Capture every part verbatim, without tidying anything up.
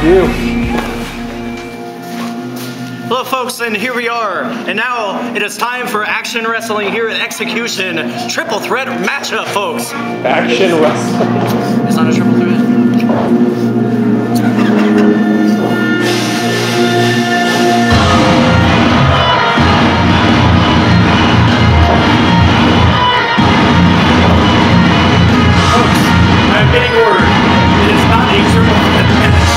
you. Hello folks, and here we are. And now it is time for action wrestling here at Xplosion. Triple threat matchup, folks. Action wrestling. It's not a triple threat. I'm getting ordered. It is not a triple threat match.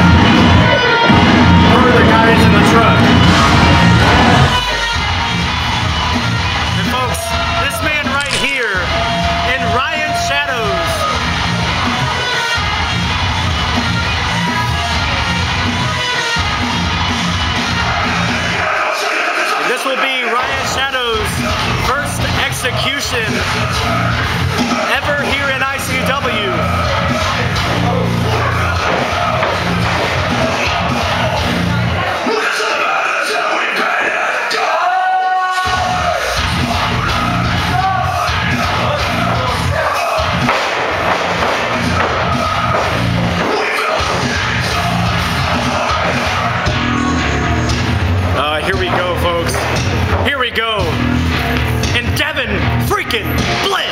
Or the guys in the truck. And folks, this man right here in Ryan's Shadows. And this will be Ryan Shadow's first execution ever here in I C W. Uh, here we go, folks. Here we go. And Devin freaking Bliss.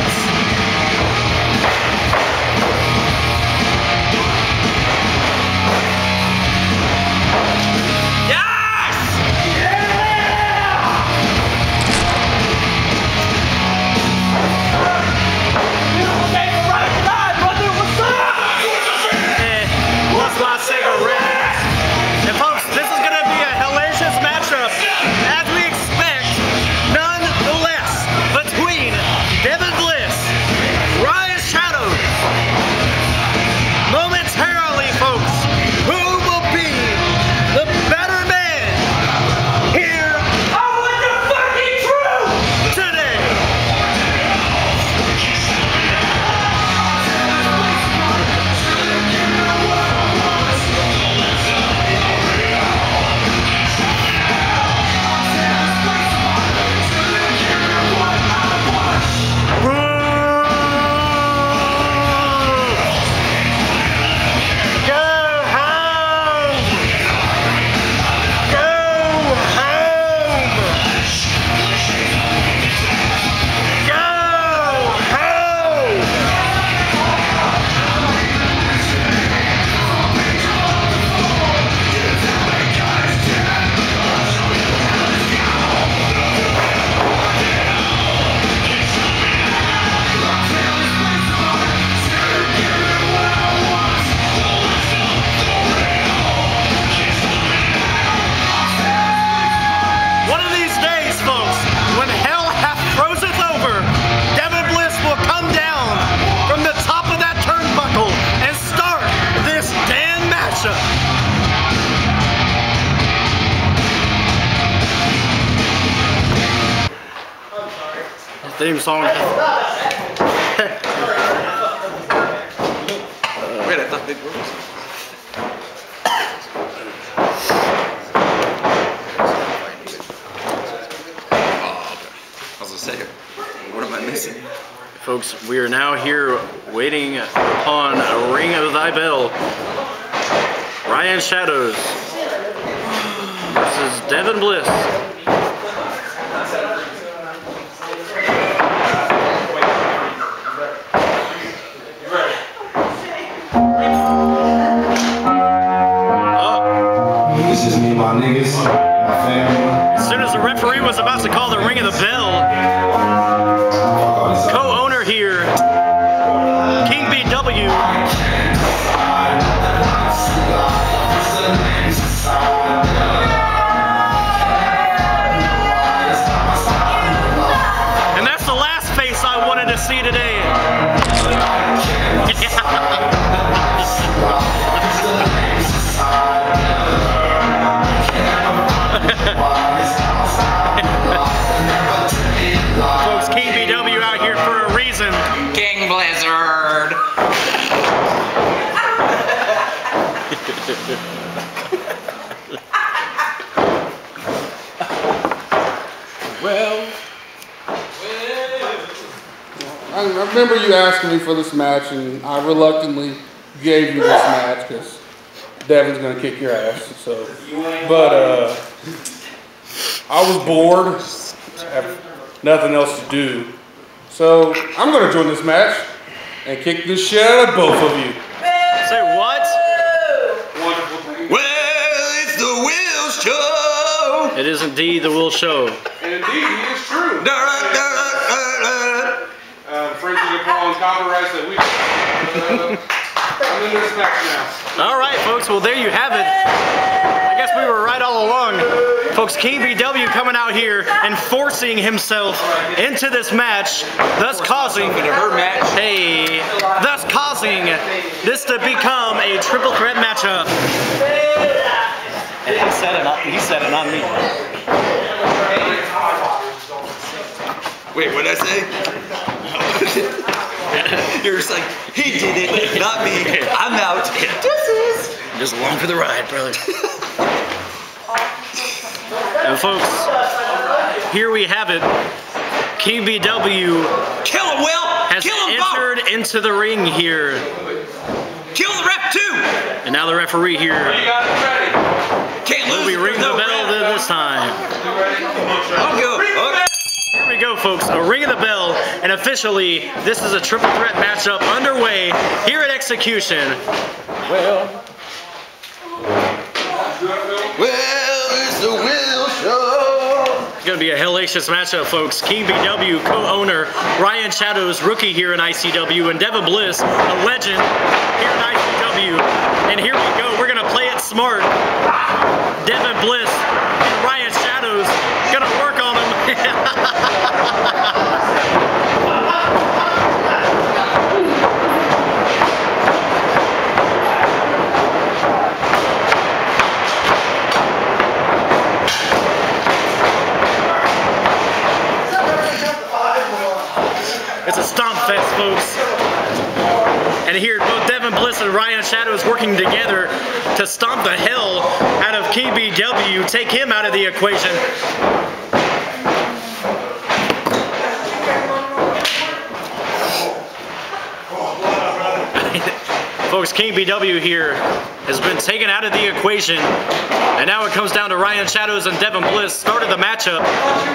Theme song. Wait, I thought Big Bird was. Oh, okay. I was gonna say, what am I missing? Folks, we are now here waiting upon a ring of thy bell. Ryan Shadows versus Devin Bliss. Niggas, my family. As soon as the referee was about to call the ring of the bell, co-owner here, King B W. And that's the last face I wanted to see today. Folks, King B W out here for a reason. King Blizzard. Well, I remember you asking me for this match, and I reluctantly gave you this match because Devin's gonna kick your ass. So, but uh, I was bored, have nothing else to do, so I'm gonna join this match and kick the shit out of both of you. Say what? Well, it's the Will Show. It is indeed the Will Show. And indeed, it is true. Da, da, da, da, da. Uh, infringing upon copyrights that we. Uh, I'm in this match now. All right, folks. Well, there you have it. I guess we were right all along. Folks, King B W coming out here and forcing himself into this match, thus causing Her match. a, thus causing this to become a triple threat matchup. And he said it on, he said it on me. Wait, what did I say? You're just like, he did it, not me. I'm out. Just along for the ride, brother. And folks, here we have it. King B W Kill him, Will. has Kill him entered both. into the ring here. Kill the ref too. And now the referee here You got it ready. Can't lose. will be ringing the No bell ref. this time. I'll go. Okay. Here we go, folks. A ring of the bell, and officially, this is a triple threat matchup underway here at Execution. Well, Well, it's the Will Show. It's going to be a hellacious matchup, folks. King B W, co-owner, Ryan Shadows, rookie here in I C W, and Devin Bliss, a legend here in I C W. And here we go. We're going to play it smart. Devin Bliss and Ryan Shadows going to work on him. It's a stomp fest, folks. And here, both Devin Bliss and Ryan Shadows working together to stomp the hell out of King B W, take him out of the equation. Folks, King B W here has been taken out of the equation, and now it comes down to Ryan Shadows and Devin Bliss. Started the matchup.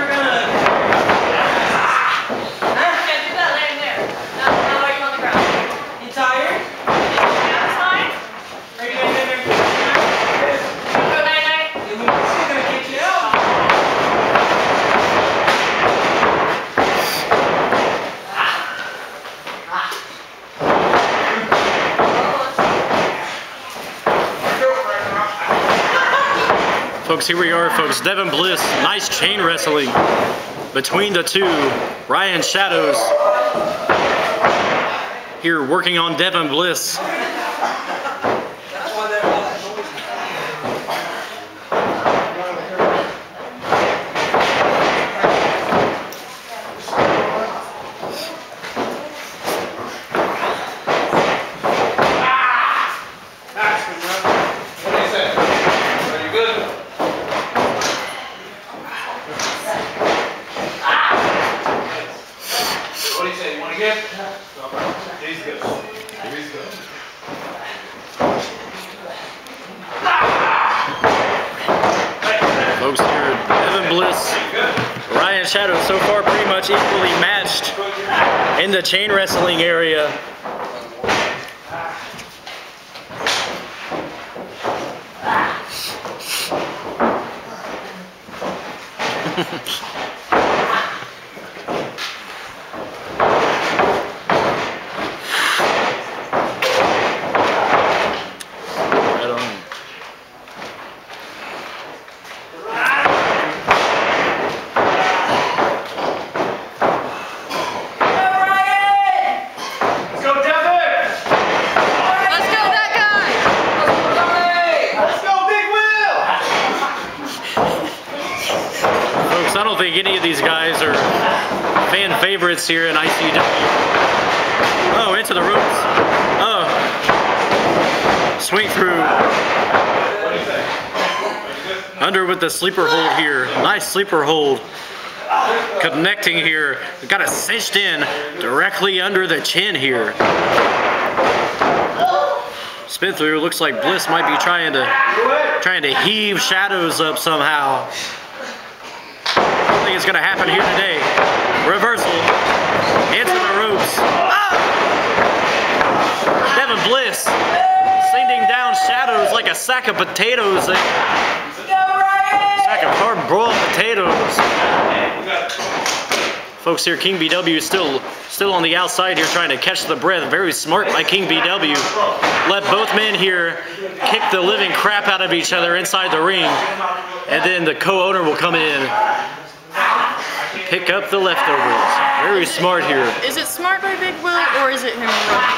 Folks, here we are, folks. Devin Bliss, nice chain wrestling between the two. Ryan Shadows here working on Devin Bliss. Folks, here, Devin Bliss, Ryan Shadows, so far pretty much equally matched in the chain wrestling area. Right on. I don't think any of these guys are fan favorites here in I C W. Oh, into the ropes. Oh. Swing through. Under with the sleeper hold here. Nice sleeper hold. Connecting here. Got it cinched in directly under the chin here. Spin through. Looks like Bliss might be trying to trying to heave Shadows up somehow. I don't think it's gonna happen here today. Reversal. Into the ropes. Ah! Devin Bliss sending down Shadows like a sack of potatoes. A sack of hard-boiled potatoes. Folks here, King B W still still on the outside here trying to catch the breath. Very smart by King B W. Let both men here kick the living crap out of each other inside the ring. And then the co-owner will come in and pick up the leftovers. Very smart here. Is it smart by Big Will or is it him running?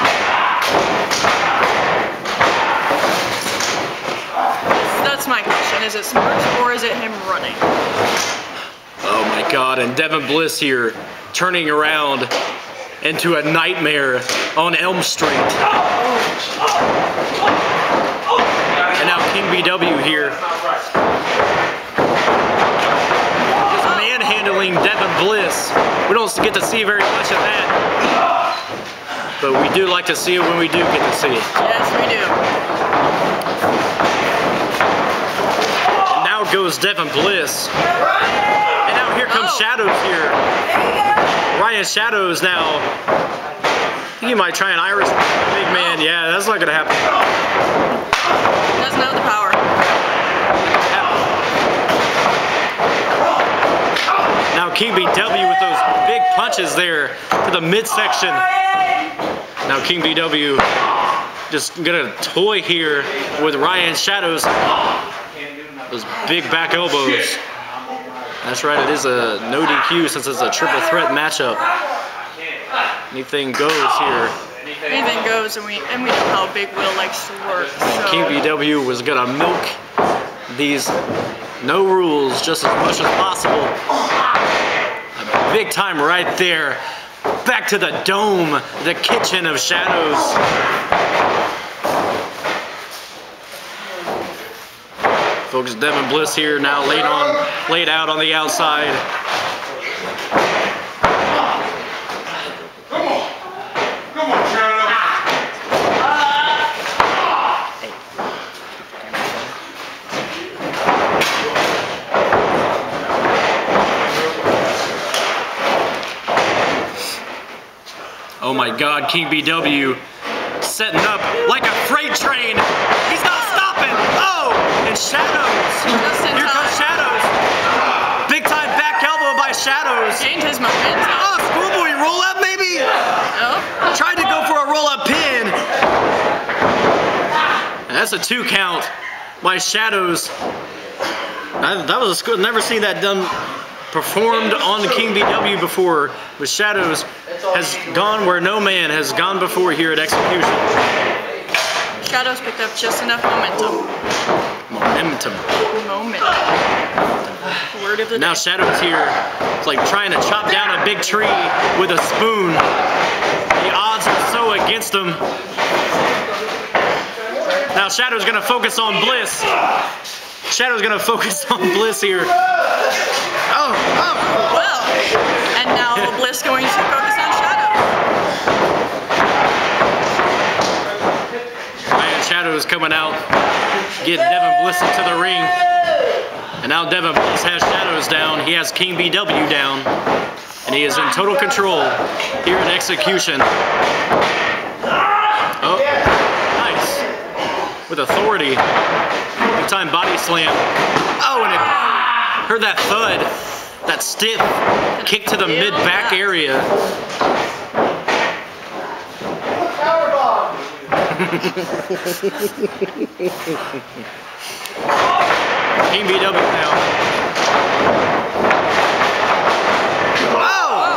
That's my question. Is it smart or is it him running? Oh my God, and Devin Bliss here turning around into a nightmare on Elm Street. And now King B W here is manhandling Devin Bliss. We don't get to see very much of that, but we do like to see it when we do get to see it. Yes, we do. And now goes Devin Bliss. Here comes oh. Shadows here. Ryan Shadows now. I think he might try an Irish big man. Yeah, that's not gonna happen. Doesn't have the power. Now King B W with those big punches there to the midsection. Now King B W just gonna toy here with Ryan Shadows. Those big back elbows. That's right, it is a no D Q since it's a triple threat matchup. Anything goes here. Anything goes, and we and we know how Big Will likes to work. So. King B W was gonna milk these no rules just as much as possible. A big time right there. Back to the dome, the kitchen of Shadows. Folks, Devin Bliss here now laid on, laid out on the outside. Come on, come on, Shadow. Oh my God, King B W setting up like a freight train. He's not stopping. Oh, and Shadows. Here comes Shadows. Big time back elbow by Shadows. Gained his momentum. Oh, schoolboy roll up maybe. Oh. Tried to go for a roll up pin. And that's a two count by Shadows. I, that was a good. Never seen that done. Performed on the King B W before, but Shadows has gone where no man has gone before here at Execution. Shadows picked up just enough momentum. Momentum. Momentum. Word of the Now day. Shadows here, it's like trying to chop down a big tree with a spoon. The odds are so against him. Now Shadow's gonna focus on Bliss. Shadow's gonna focus on Bliss here. Oh, oh. Well, and now Bliss going to focus on Shadow. Ryan Shadows coming out, get Devin Bliss into the ring. And now Devin Bliss has Shadows down. He has King B W down. And he is in total control here at Execution. Oh, nice. With authority. Big time body slam. Oh, and it heard that thud. That stiff kick to the mid-back area. King B W now. Oh!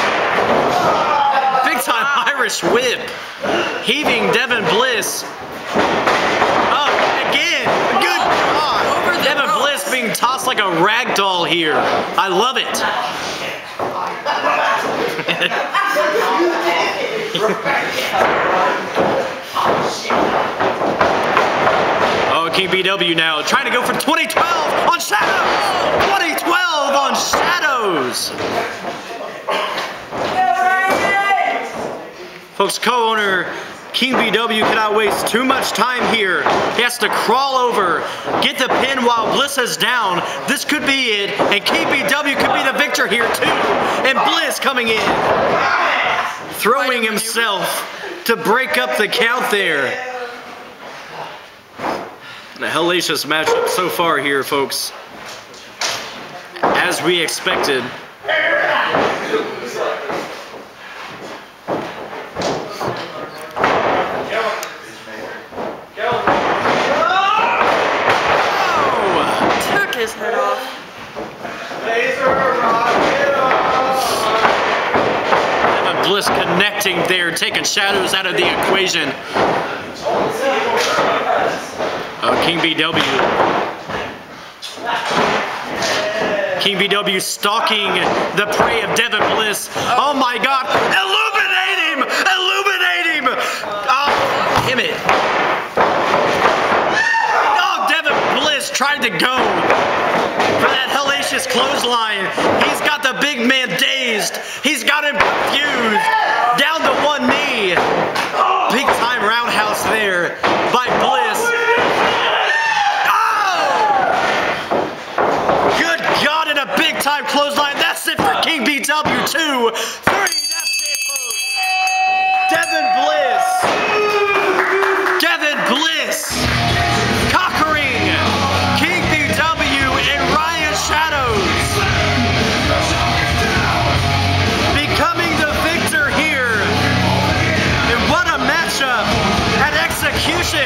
Big time Irish whip. Heaving Devin Bliss. Oh, again. Good God. Devin Bliss being tossed like a rag doll here. I love it. Oh, King B W now trying to go for twenty twelve on Shadows. twenty twelve on Shadows. Folks, co-owner King B W cannot waste too much time here. He has to crawl over, get the pin while Bliss is down. This could be it, and King B W could be the victor here too. And Bliss coming in, throwing himself to break up the count there. A hellacious matchup so far here, folks. As we expected. Took his head off. Devin Bliss connecting there, taking shadows out of the equation. Oh, King B W. King B W stalking the prey of Devin Bliss. Oh my God! Illuminate him! Illuminate him! Oh, damn it! Oh, Devin Bliss tried to go for that hellacious clothesline. He's got the big man dazed. He's got him confused. Down to one knee. Big time roundhouse there by Bliss. A big time clothesline. That's it for King B W. Two, three. That's it, folks. Devin Bliss. Devin Bliss conquering King B W and Ryan Shadows, becoming the victor here. And what a matchup at Execution.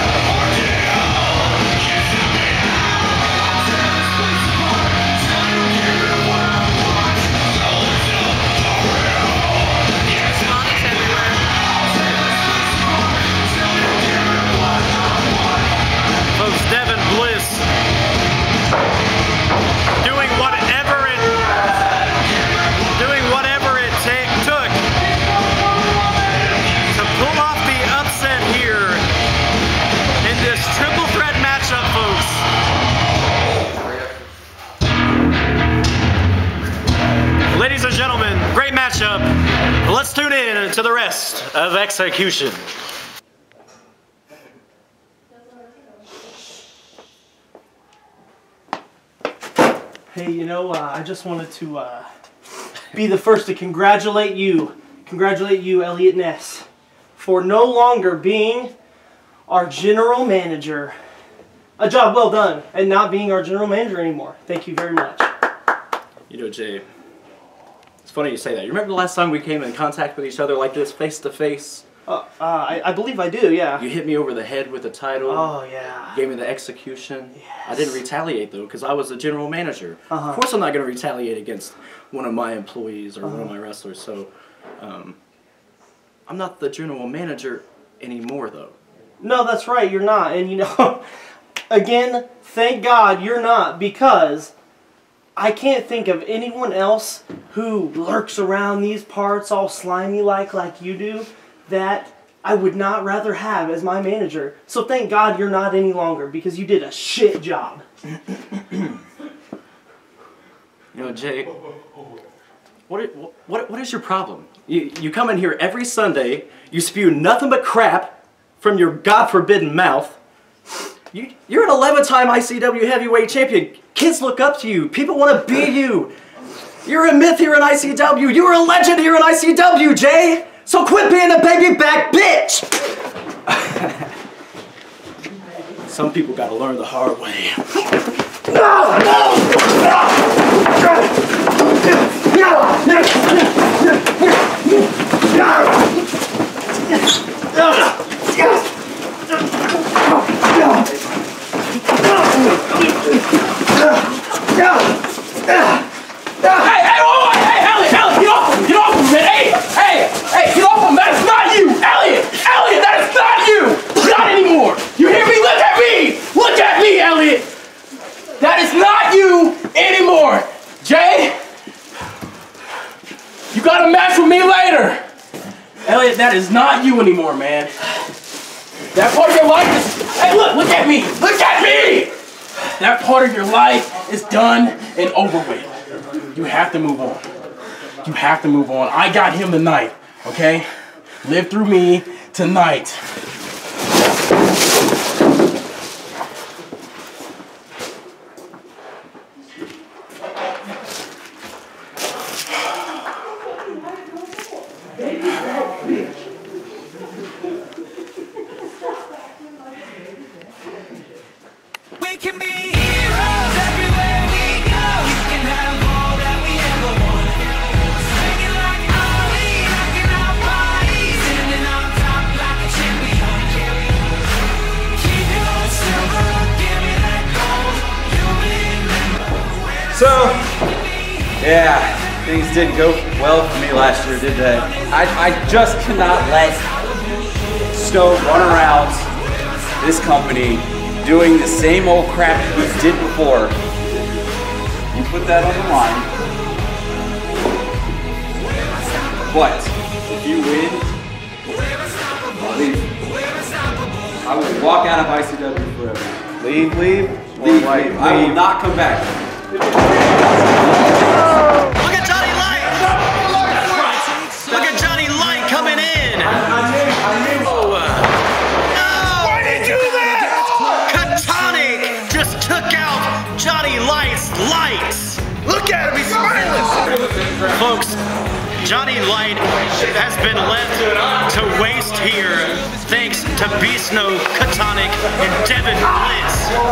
Devin Bliss doing whatever it doing whatever it take, took to pull off the upset here in this triple threat matchup, folks. Ladies and gentlemen, great matchup. Let's tune in to the rest of Execution. Hey, you know, uh, I just wanted to uh, be the first to congratulate you, congratulate you, Elliot Ness, for no longer being our general manager. A job well done, and not being our general manager anymore. Thank you very much. You know, Jay, it's funny you say that. You remember the last time we came in contact with each other like this, face to face? Uh, uh, I, I believe I do, yeah. You hit me over the head with the title. Oh, yeah. Gave me the execution. Yes. I didn't retaliate, though, because I was the general manager. Uh-huh. Of course I'm not going to retaliate against one of my employees or uh-huh. one of my wrestlers, so um, I'm not the general manager anymore, though. No, that's right, you're not. And, you know, again, thank God you're not, because I can't think of anyone else who lurks around these parts all slimy-like like you do that I would not rather have as my manager. So thank God you're not any longer, because you did a shit job. You know, Jay, what, what, what is your problem? You, you come in here every Sunday, you spew nothing but crap from your God-forbidden mouth. You, you're an eleven-time I C W Heavyweight Champion. Kids look up to you. People want to be you. You're a myth here in I C W. You're a legend here in I C W, Jay. So quit being a baby back bitch! Some people gotta learn the hard way. No! No! Hey, hey, whoa, hey, Elliot, Elliot, get off him, get off him, man. Hey, hey, hey, get off him, that's not you, Elliot, Elliot, that is not you, not anymore. You hear me? Look at me, look at me, Elliot. That is not you anymore. Jay, you got a match with me later. Elliot, that is not you anymore, man. That part of your life is, hey, look, look at me, look at me. That part of your life is done and over with. You have to move on. You have to move on. I got him tonight, okay? Live through me tonight. We can be heroes everywhere we go. You can have all that we ever want. Singing like Ali, rocking our bodies, standing on top like a champion. Keep your silver, give me that gold. You'll remember. So, yeah, things didn't go well for me last year, did they? I, I just cannot let Snow run around this company doing the same old crap he did before. You put that on the line. But if you win, leave. I will walk out of I C W forever. Leave, leave, Leave, leave. I will not come back. Look at Johnny Light! Look at Johnny Light coming in! Oh, uh, Why did you do that? Khatonic just took out Johnny Light's lights! Look at him, he's smiling. Folks, Johnny Light has been left to waste here thanks to Bsnow, Khatonic, and Devin Bliss.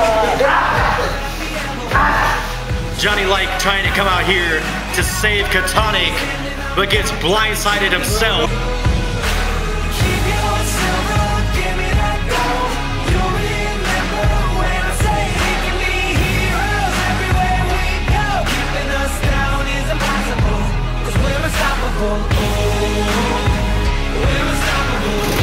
Johnny Light trying to come out here to save Khatonic, but gets blindsided himself. Keep your silver, give me that gold. You'll remember when I say we can be heroes everywhere we go. Keeping us down is impossible, 'cause we're unstoppable. Oh, we're unstoppable.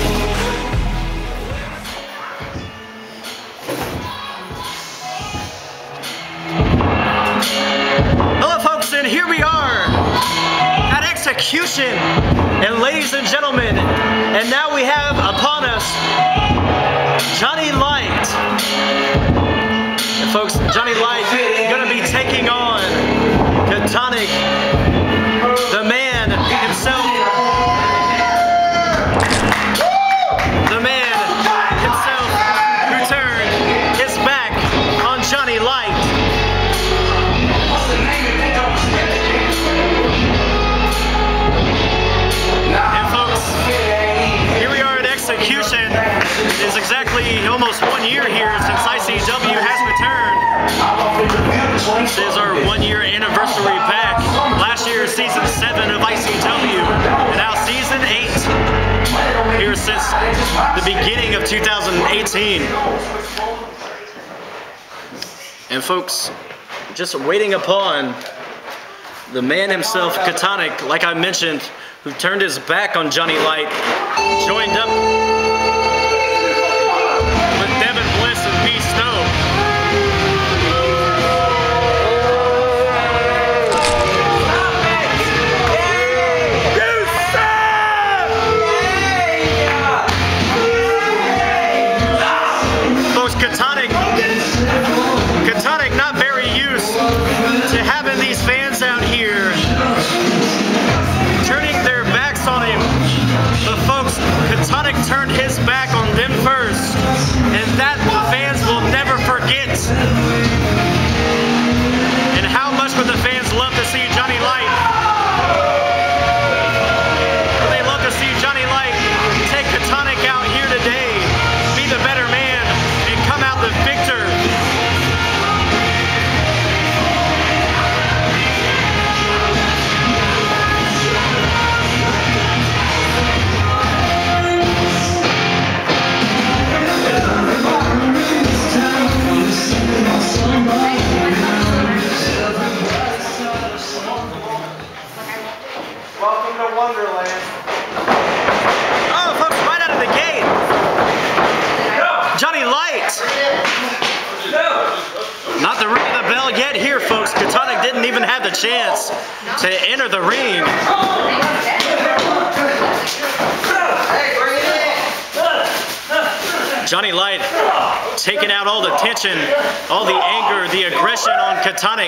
Hello folks, and here we are at Execution. And ladies and gentlemen, and now we have upon us Johnny Light. And folks, Johnny Light gonna be taking on Khatonic, the man himself. The man himself who turned his back on Johnny Light. And folks, here we are at Execution. It is exactly almost one year here since I C W has returned. This is our one year anniversary back. Last year, season seven of I C W, and now season eight, here since the beginning of two thousand eighteen. And folks, just waiting upon the man himself, Khatonic, like I mentioned, who turned his back on Johnny Light, joined up with Devin Bliss and Bsnow. Folks, Khatonic, Khatonic not very used to having these fans out here turning their backs on him. But folks, Khatonic turned his back on them first, and that the fans will never forget. And how much would the fans love to see Johnny Light? Would they love to see Johnny Light take Khatonic out here today, be the better man, and come out the victor? Welcome to Wonderland. Oh, folks, right out of the gate, Johnny Light. Not the ring of the bell yet here, folks. Khatonic didn't even have the chance to enter the ring. Johnny Light taking out all the tension, all the anger, the aggression on Khatonic.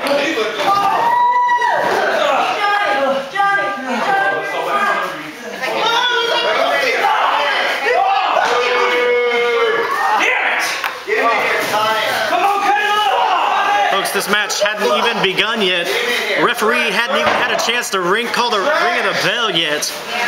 this match hadn't even begun yet. Referee hadn't even had a chance to ring call the ring of the bell yet.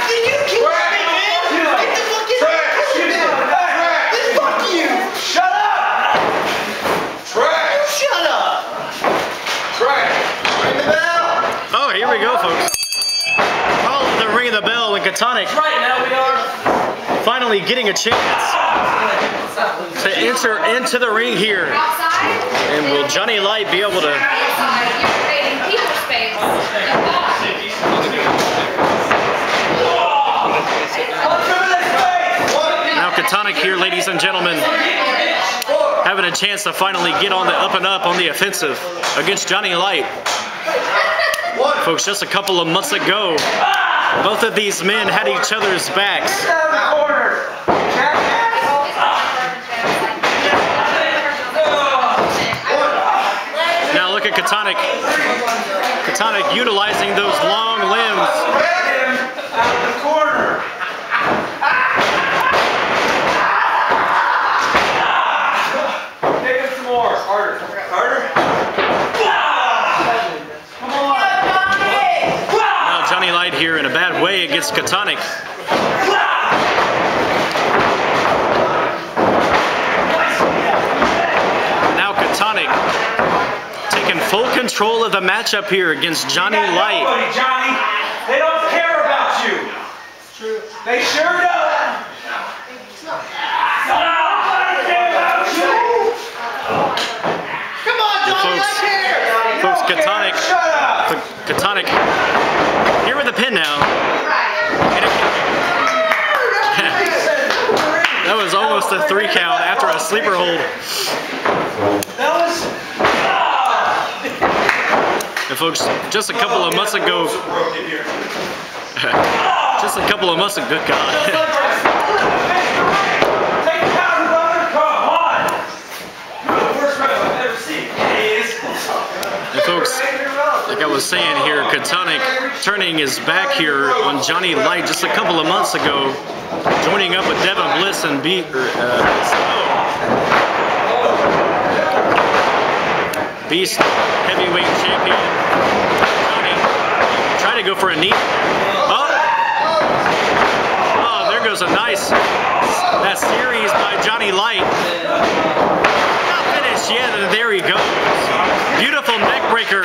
Shut up! Trash! Shut up! Trash! Ring the bell! Oh, here we go, folks. Call the ring of the bell and Khatonic Right now we are. finally getting a chance to enter into the ring here. And will Johnny Light be able to... Now Khatonic here, ladies and gentlemen, having a chance to finally get on the up and up on the offensive against Johnny Light. Folks, just a couple of months ago, both of these men had each other's backs. Now look at Khatonic. Khatonic utilizing those long limbs. Now Johnny Light here in a bad way against Khatonic. Now Khatonic taking full control of the matchup here against Johnny Light. Nobody, Johnny. They don't care about you. True. They sure don't. Nobody care about you. Come on, Johnny. Folks, I care. folks, Khatonic, Shut up. Khatonic, here with the pin now. And it- that was almost a three count after a sleeper hold. That was. And folks, just a couple of months ago, just a couple of months ago, good God. Take it out, brother. Come on. You're the worst ref I've ever seen. And folks, like I was saying here, Khatonic turning his back here on Johnny Light just a couple of months ago, joining up with Devin Bliss and B, uh, Bsnow, heavyweight champion. Johnny trying to go for a knee. Oh, oh, there goes a nice that series by Johnny Light. Not finished yet, and there he goes. Beautiful neck breaker.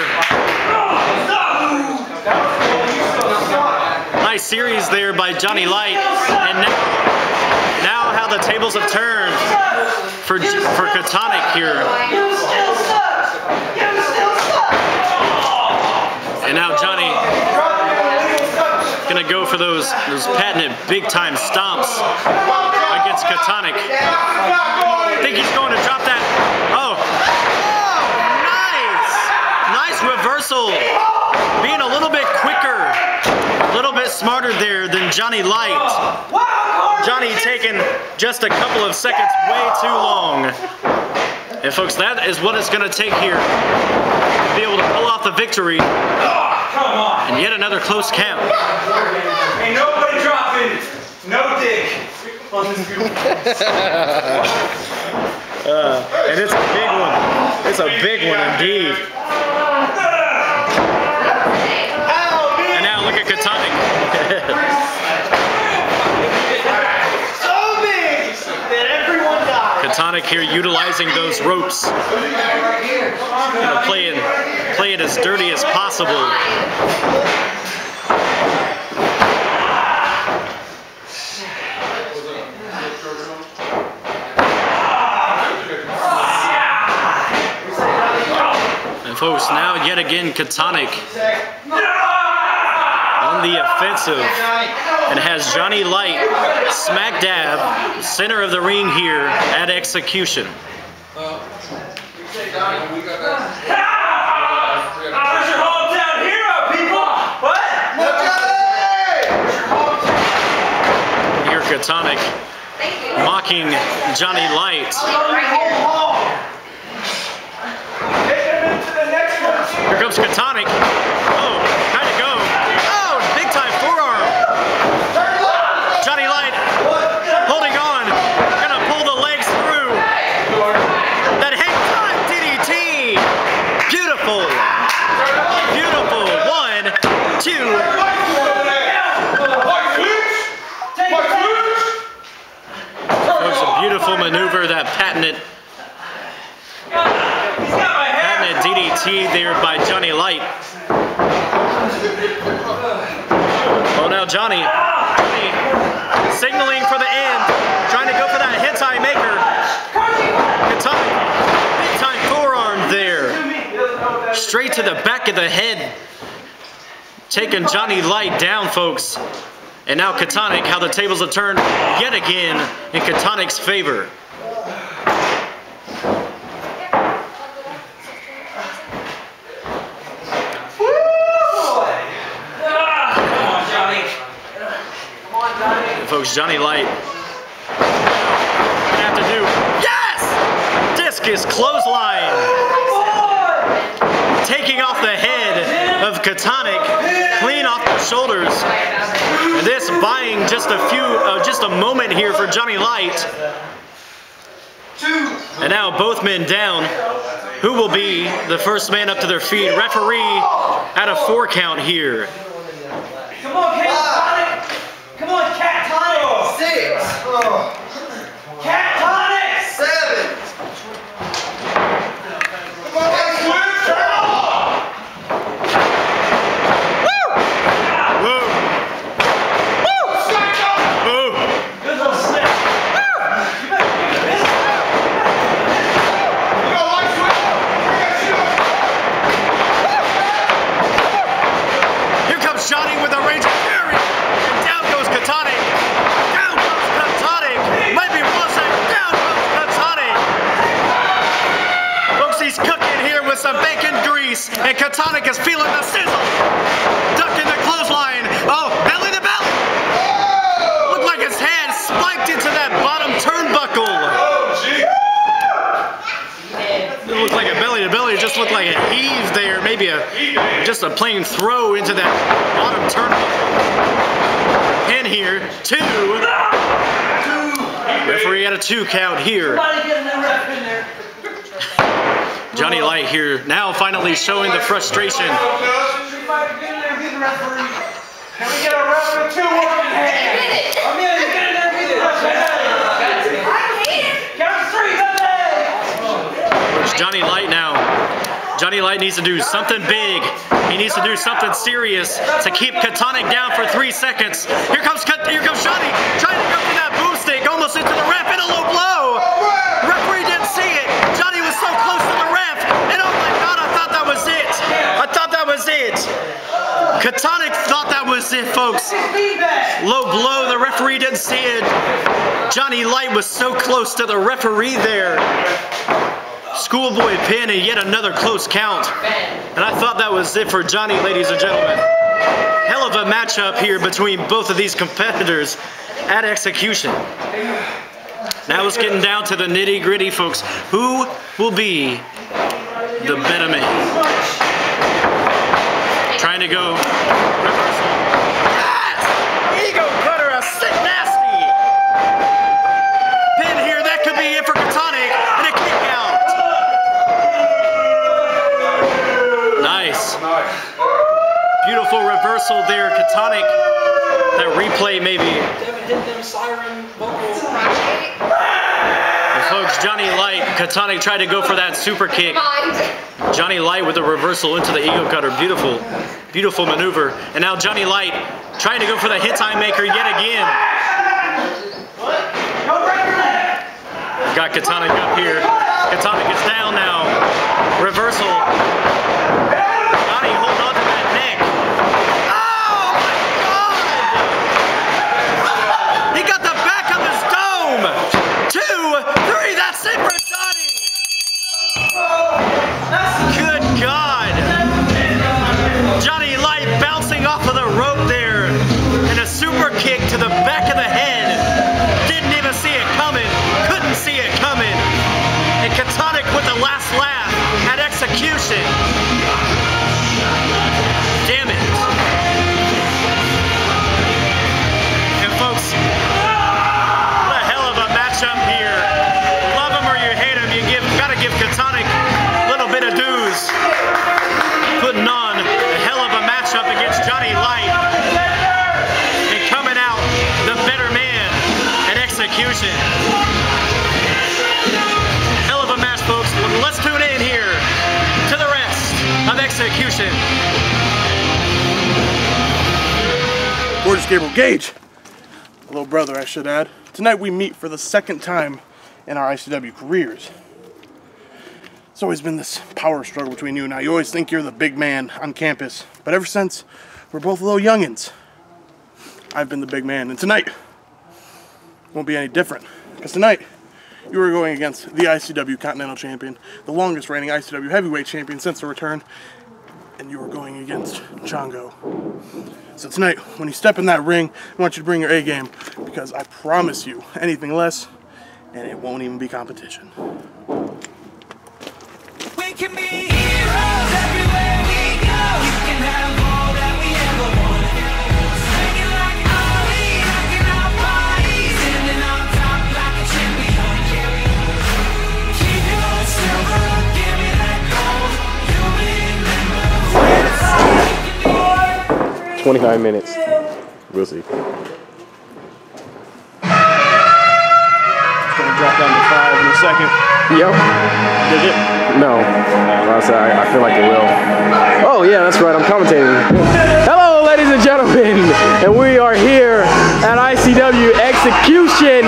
Nice series there by Johnny Light, and now, now how the tables have turned for for Khatonic here. And now Johnny gonna go for those those patented big time stomps against Khatonic. I think he's going to drop that. Oh, nice, nice reversal. Being a little bit quicker, a little bit smarter there than Johnny Light. Johnny taking just a couple of seconds way too long. And folks, that is what it's going to take here to be able to pull off the victory. And yet another close count. Ain't nobody dropping no dick on this group. uh, and it's a big one. It's a big one indeed. And now look at Khatonic. Khatonic here utilizing those ropes. You know, play it, play it as dirty as possible. And folks, now yet again Khatonic on the offensive and has Johnny Light smack dab center of the ring here at execution. How's your hometown hero, people? What? Here Khatonic mocking Johnny Light. Here comes Khatonic. Oh, kind of go. Oh, big time forearm. Johnny Light holding on. Gonna pull the legs through. That hang time D D T. Beautiful. T there by Johnny Light. Oh, now Johnny, Johnny signaling for the end, trying to go for that hentai maker. Khatonic, big time forearm there. Straight to the back of the head. Taking Johnny Light down, folks. And now Khatonic, how the tables have turned yet again in Khatonic's favor. Folks, Johnny Light gonna have to do, yes! Discus clothesline. Taking off the head of Khatonic, clean off the shoulders. And this buying just a few, uh, just a moment here for Johnny Light. And now both men down. Who will be the first man up to their feet? Referee at a four count here. Come on, Khatonic! Come on, Khatonic! Six! Khatonic! Seven! Come on, switch! Woo! Woo! Woo! Woo! Good little snap! You better get this! You got light switch! Here comes Johnny with a range of fury! And down goes Khatonic! Down goes Khatonic! Might be one second! Down goes Khatonic! Folks, he's cooking here with some bacon grease, and Khatonic is feeling the sizzle! Ducking the clothesline! Oh, belly to belly! Looked like his hand spiked into that bottom turnbuckle! It looked like a belly to belly, it just looked like a heave there, maybe a just a plain throw into that bottom turnbuckle. Pin here, two. Referee at a two count here. Johnny Light here, now finally showing the frustration. Can we get a ref with two working hands? I'm in, get in there, get in there. Count three, Where's Johnny Light now? Johnny Light needs to do something big. He needs to do something serious to keep Khatonic down for three seconds. Here comes here comes Johnny, trying to go for that boomstick, almost into the ref, in a low blow. Referee didn't see it. Johnny was so close to the ref, and oh my God, I thought that was it. I thought that was it. Khatonic thought that was it, folks. Low blow, the referee didn't see it. Johnny Light was so close to the referee there. Schoolboy pin and yet another close count. And I thought that was it for Johnny, ladies and gentlemen. Hell of a matchup here between both of these competitors at Execution. Now it's getting down to the nitty gritty, folks. Who will be the better man? Trying to go reversal. Yes! Ego cutter, a sick nasty. Pin here, that could be it for Khatonic, and a kick out. Nice. Beautiful reversal there, Khatonic. That replay maybe. And folks, Johnny Light, Khatonic tried to go for that super kick. Johnny Light with a reversal into the ego cutter. Beautiful, beautiful maneuver. And now Johnny Light trying to go for the hentai maker yet again. Got Khatonic up here. Khatonic is down now. Reversal. Johnny hold on to that neck. Oh my God! He got the back of his dome. Two, three, that's it for Johnny. Good God. Johnny Light bouncing off of the rope there. And a super kick to the back of the head. Didn't even see it coming. Couldn't see it coming. And Khatonic with the last laugh at Execution. execution. Gorgeous Gabriel Gage. Little brother, I should add. Tonight we meet for the second time in our I C W careers. It's always been this power struggle between you and I. You always think you're the big man on campus. But ever since we're both little youngins, I've been the big man. And tonight won't be any different. Because tonight you are going against the I C W Continental Champion, the longest reigning I C W Heavyweight Champion since the return. And you are going against Chongo. So tonight, when you step in that ring, I want you to bring your A game, because I promise you, anything less, and it won't even be competition. We can be heroes everywhere we go. You can have all that we ever wanted. Singing like Ali, rocking our bodies, standing on top like a champion. Keep your silver, give me that gold. You'll remember. twenty-nine minutes. We'll see. It's gonna drop down to five in a second. Yep. Did it? No. I, I feel like it will. Oh yeah, that's right. I'm commentating. Hello, ladies and gentlemen, and we are here at I C W Execution.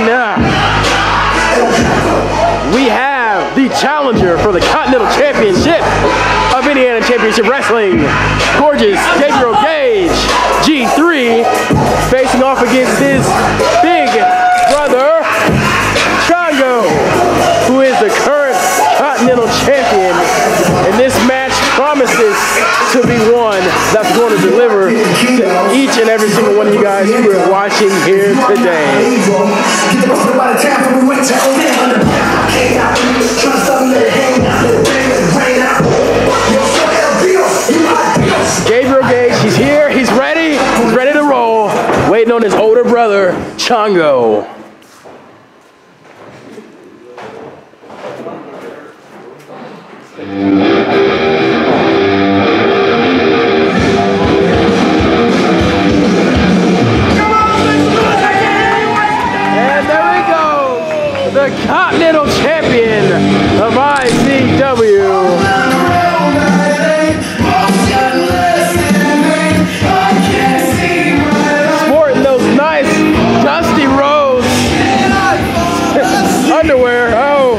We have the challenger for the Continental Championship of Indiana Championship Wrestling, gorgeous Gabriel Gage, G three, facing off against his big brother, Chongo, who is the current Continental Champion. And this match promises to be one that's going to deliver to each and every single one of you guys who are watching here today. Gabriel Gage, he's here, he's ready, he's ready to roll, waiting on his older brother, Chongo. And there we go, the Continental Champion of I C W. Sporting those nice dusty roads, underwear. Oh,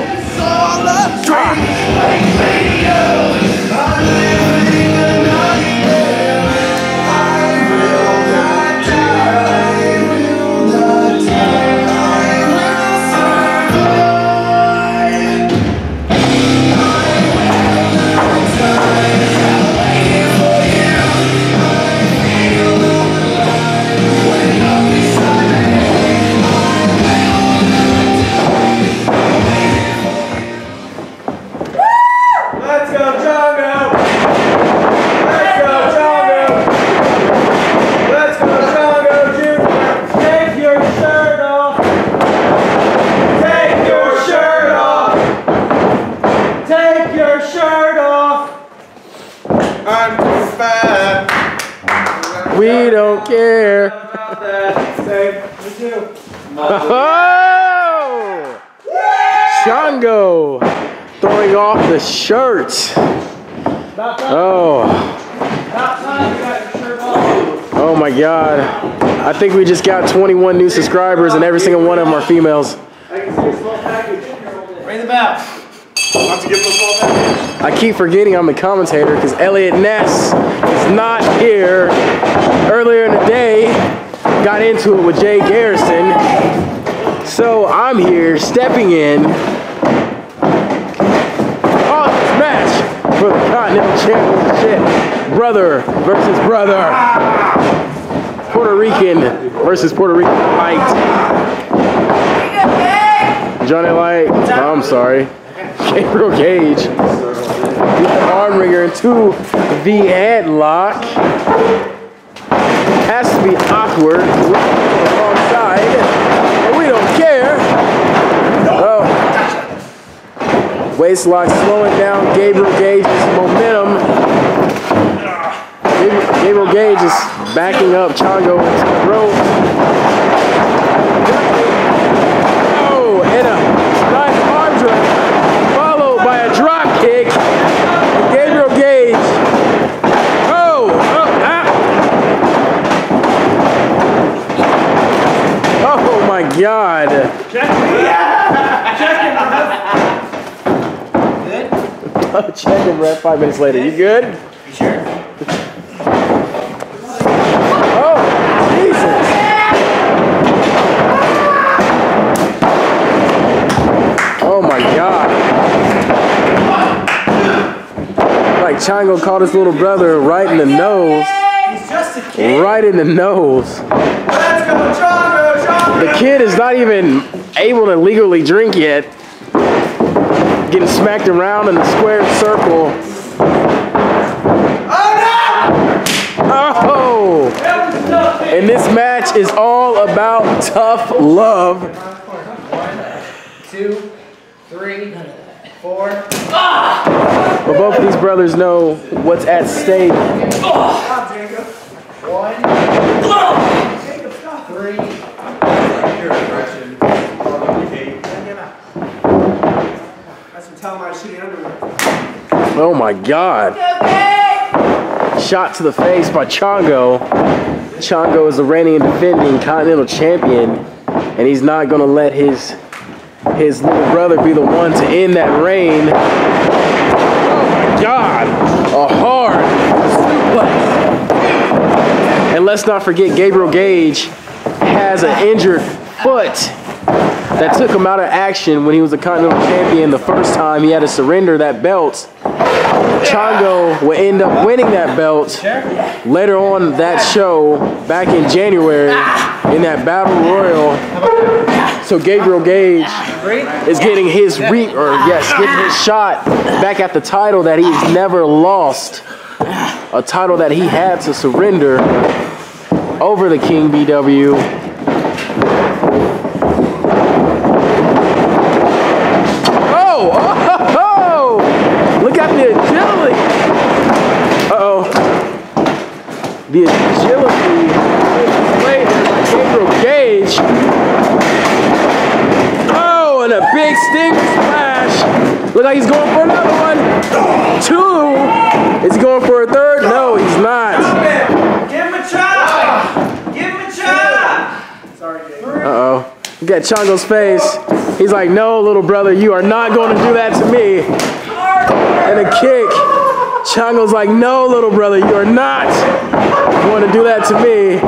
we don't care. Oh! Chongo throwing off the shirt. Oh. Oh my God. I think we just got twenty-one new subscribers and every single one of them are females. Ring the bell. I keep forgetting I'm the commentator because Elliot Ness is not here. Earlier in the day, got into it with Jay Garrison. So I'm here stepping in on this match for the Continental Championship. Brother versus brother. Puerto Rican versus Puerto Rican Light. Johnny Light, oh, I'm sorry. Gabriel Gage. With the arm wringer into the headlock. Has to be awkward. We're on the wrong side. But we don't care. Oh. Waistlock slowing down Gabriel Gage's momentum. Gabriel Gage is backing up Chongo into the rope. Oh, and a nice arm drag, followed by a drop kick. And Gabriel Gage my God. Check it. Yeah. Check it, Good? Oh, check him, ref. Five minutes later. You good? You sure? Oh, Jesus. Oh my God. Like Chongo caught his little brother right in the nose. He's just a kid. Right in the nose. Let's go, Chongo, Chongo. The kid is not even able to legally drink yet. Getting smacked around in the square circle. Oh! And this match is all about tough love. One, two, three, four. But both of these brothers know what's at stake. One, three. Oh my God. Shot to the face by Chongo. Chongo is the reigning and defending Continental Champion, and he's not going to let his his little brother be the one to end that reign. Oh my God. A hard suplex. And let's not forget Gabriel Gage has an injured foot that took him out of action when he was a Continental Champion the first time he had to surrender that belt. Chongo will end up winning that belt later on that show back in January in that Battle Royal. So Gabriel Gage is getting his re or yes, getting his shot back at the title that he's never lost. A title that he had to surrender over the King B W. Oh, oh, oh! Look at the agility. Uh-oh. The agility displayed by Gabriel Gage. Oh, and a big stinger splash. Look like he's going for another one. Two. Is he going for a third? No, he's not. Give him a shot. Give him a shot. Sorry, Dave. Uh-oh. Look at Chongo's face. He's like, no, little brother, you are not going to do that to me. And a kick. Chongo's like, no, little brother, you are not going to do that to me.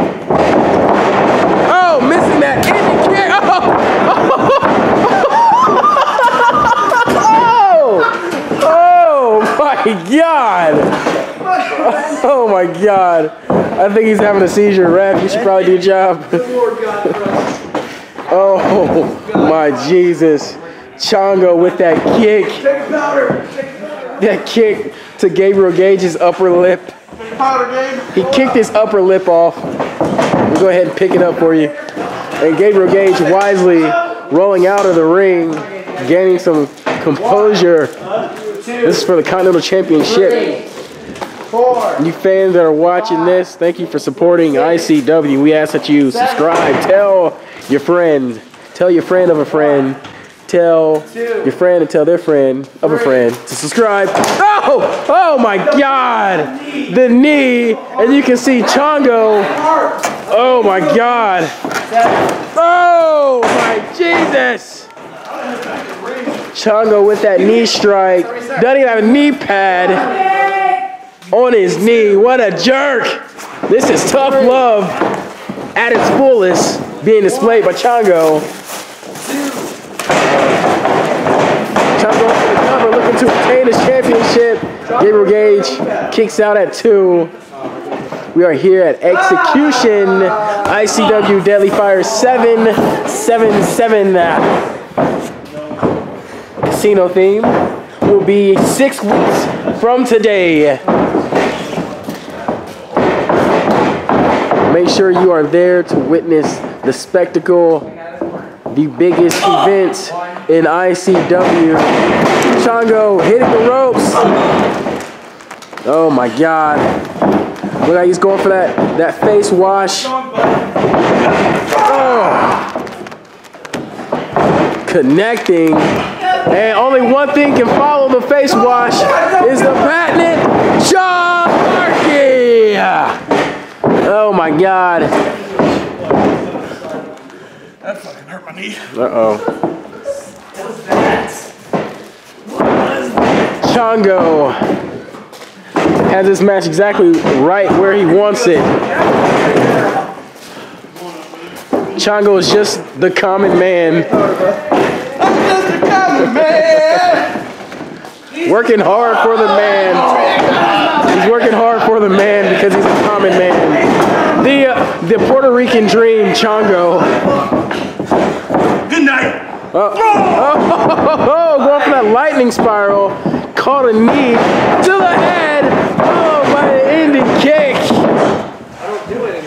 Oh, missing that Indian kick. Oh. Oh. Oh, my God. Oh, my God. I think he's having a seizure, ref. You should probably do your job. Oh my Jesus. Chongo with that kick. That kick to Gabriel Gage's upper lip. He kicked his upper lip off. We'll go ahead and pick it up for you. And Gabriel Gage wisely rolling out of the ring, gaining some composure. This is for the Continental Championship. You fans that are watching this, thank you for supporting I C W. We ask that you subscribe. Tell your friend. Tell your friend of a friend. Tell your friend and tell their friend of a friend to subscribe. Oh! Oh my God! The knee! And you can see Chongo. Oh my God! Oh my Jesus! Chongo with that knee strike. Doesn't even have a knee pad on his knee. What a jerk! This is tough love at its fullest, being displayed by Chongo. Chongo for the cover, looking to obtain his championship. Gabriel Gage kicks out at two. We are here at Execution, I C W Deadly Fire seven seven seven. Casino theme will be six weeks from today. Make sure you are there to witness the spectacle, the biggest event in I C W. Chongo hitting the ropes. Oh my God. Look like he's going for that, that face wash. Oh. Connecting. And only one thing can follow the face wash is the patented Sharky. Oh my God. That fucking hurt my knee. Uh-oh. Chongo has this match exactly right where he wants it. Chongo is just the common man. I'm just a common man. Working hard for the man. He's working hard for the man because he's a common man. The uh, the Puerto Rican dream, Chongo. Good night. Uh, oh, oh, oh, oh, going for that lightning spiral. Caught a knee to the head. Oh, by the ending kick. I don't do it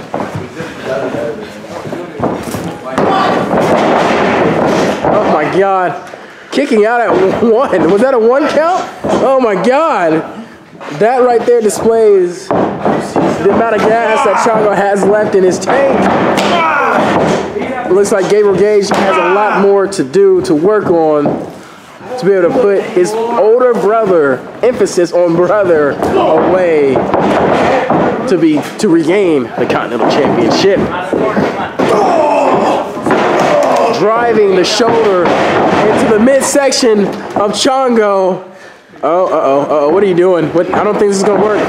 anymore. Oh my God. Kicking out at one. Was that a one count? Oh my God. That right there displays the amount of gas that Chongo has left in his tank. It looks like Gabriel Gage has a lot more to do, to work on, to be able to put his older brother, emphasis on brother, away to be to regain the Continental Championship. Driving the shoulder into the midsection of Chongo. Oh, uh-oh, uh-oh, what are you doing? What? I don't think this is gonna work.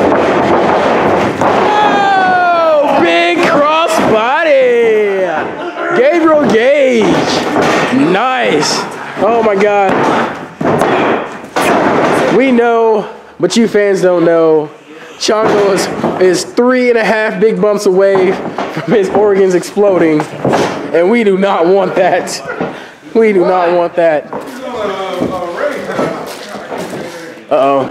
Oh, big cross body. Gabriel Gage. Nice. Oh my God. We know, but you fans don't know, Chongo is, is three and a half big bumps away from his organs exploding. And we do not want that. We do not want that. Uh-oh.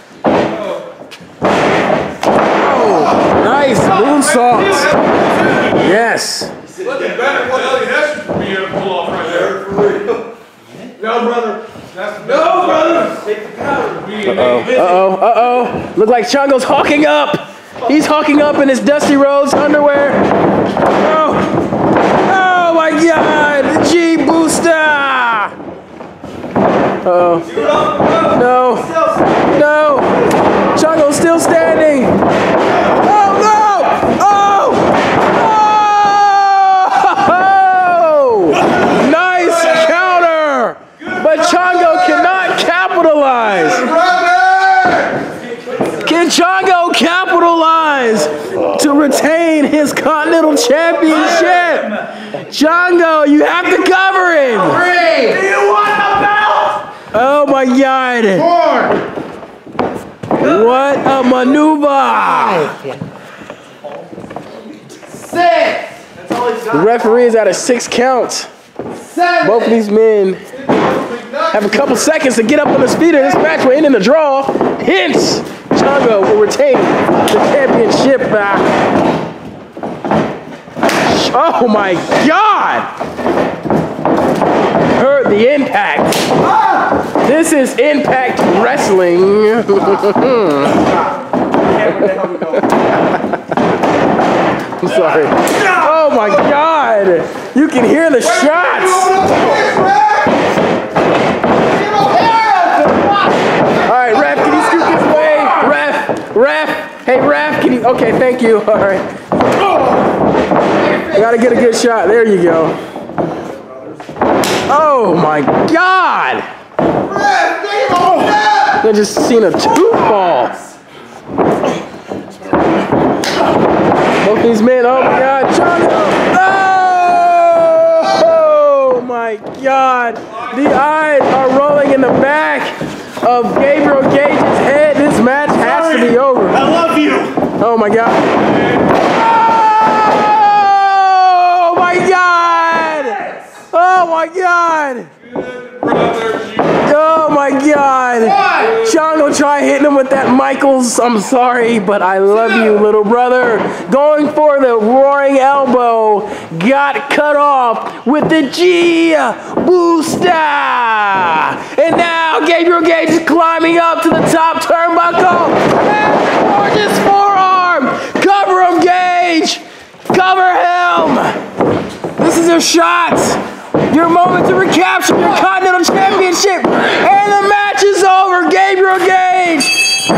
Oh, nice moonsault. Yes. No, brother. No, brother. Take the powder. Uh-oh, uh-oh, uh-oh. Look like Chongo's hawking up. He's hawking up in his Dusty Rhodes underwear. Oh, oh my God, G Booster. Uh-oh. No, no. Chongo's still standing. Oh no! Oh! Oh! Nice counter! But Chongo cannot capitalize. Can Chongo capitalize to retain his Continental Championship? Chongo, you have to cover him. Three. Do you want the belt? Oh my God. Four. What a maneuver. Six. The referee is at a six count. Seven. Both of these men have a couple seconds to get up on his feet, and this match will end in a draw. Hence, Chongo will retain the championship back. Oh my God! Heard the impact. This is Impact Wrestling. I'm sorry. Oh my God! You can hear the shots. All right, ref, can you scoot this way? Ref, ref. Hey, ref, can you? Okay, thank you. All right. I gotta get a good shot. There you go. Oh my God! I just seen a tooth ball. Both these men. Oh my God! Chongo! Oh! Oh my God! The eyes are rolling in the back of Gabriel Gage's head. This match has to be over. I love you. Oh my God! Oh my God! Oh my God! Oh my God! Chongo try hitting him with that Michaels. I'm sorry, but I love you, little brother. Going for the roaring elbow. Got cut off with the G Booster. And now Gabriel Gage is climbing up to the top turnbuckle. And gorgeous forearm. Cover him, Gage. Cover him. This is your shot. Your moment to recapture your Continental Championship. And the match is over. Gabriel Gage,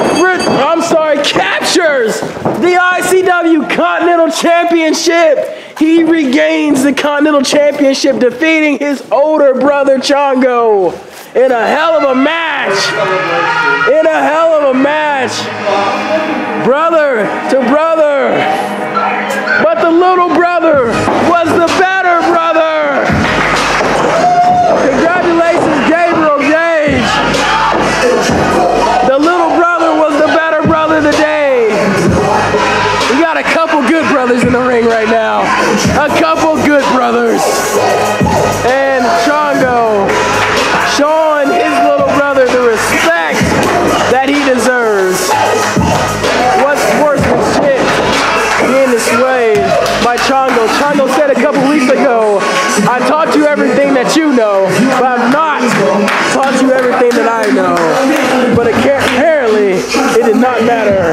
I'm sorry, captures the I C W Continental Championship he regains the Continental Championship, defeating his older brother Chongo in a hell of a match. In a hell of a match. Brother to brother. But the little brother was the better brother. Congratulations, Gabriel Gage. The little brother was the better brother today. We got a couple good brothers in the ring right now. A couple good brothers. And Chongo showing his little brother the respect that he deserves. What's worse than shit being dissuaded by Chongo. Chongo said a couple weeks ago, I taught you everything that you know, but I've not taught you everything that I know. But apparently, it did not matter.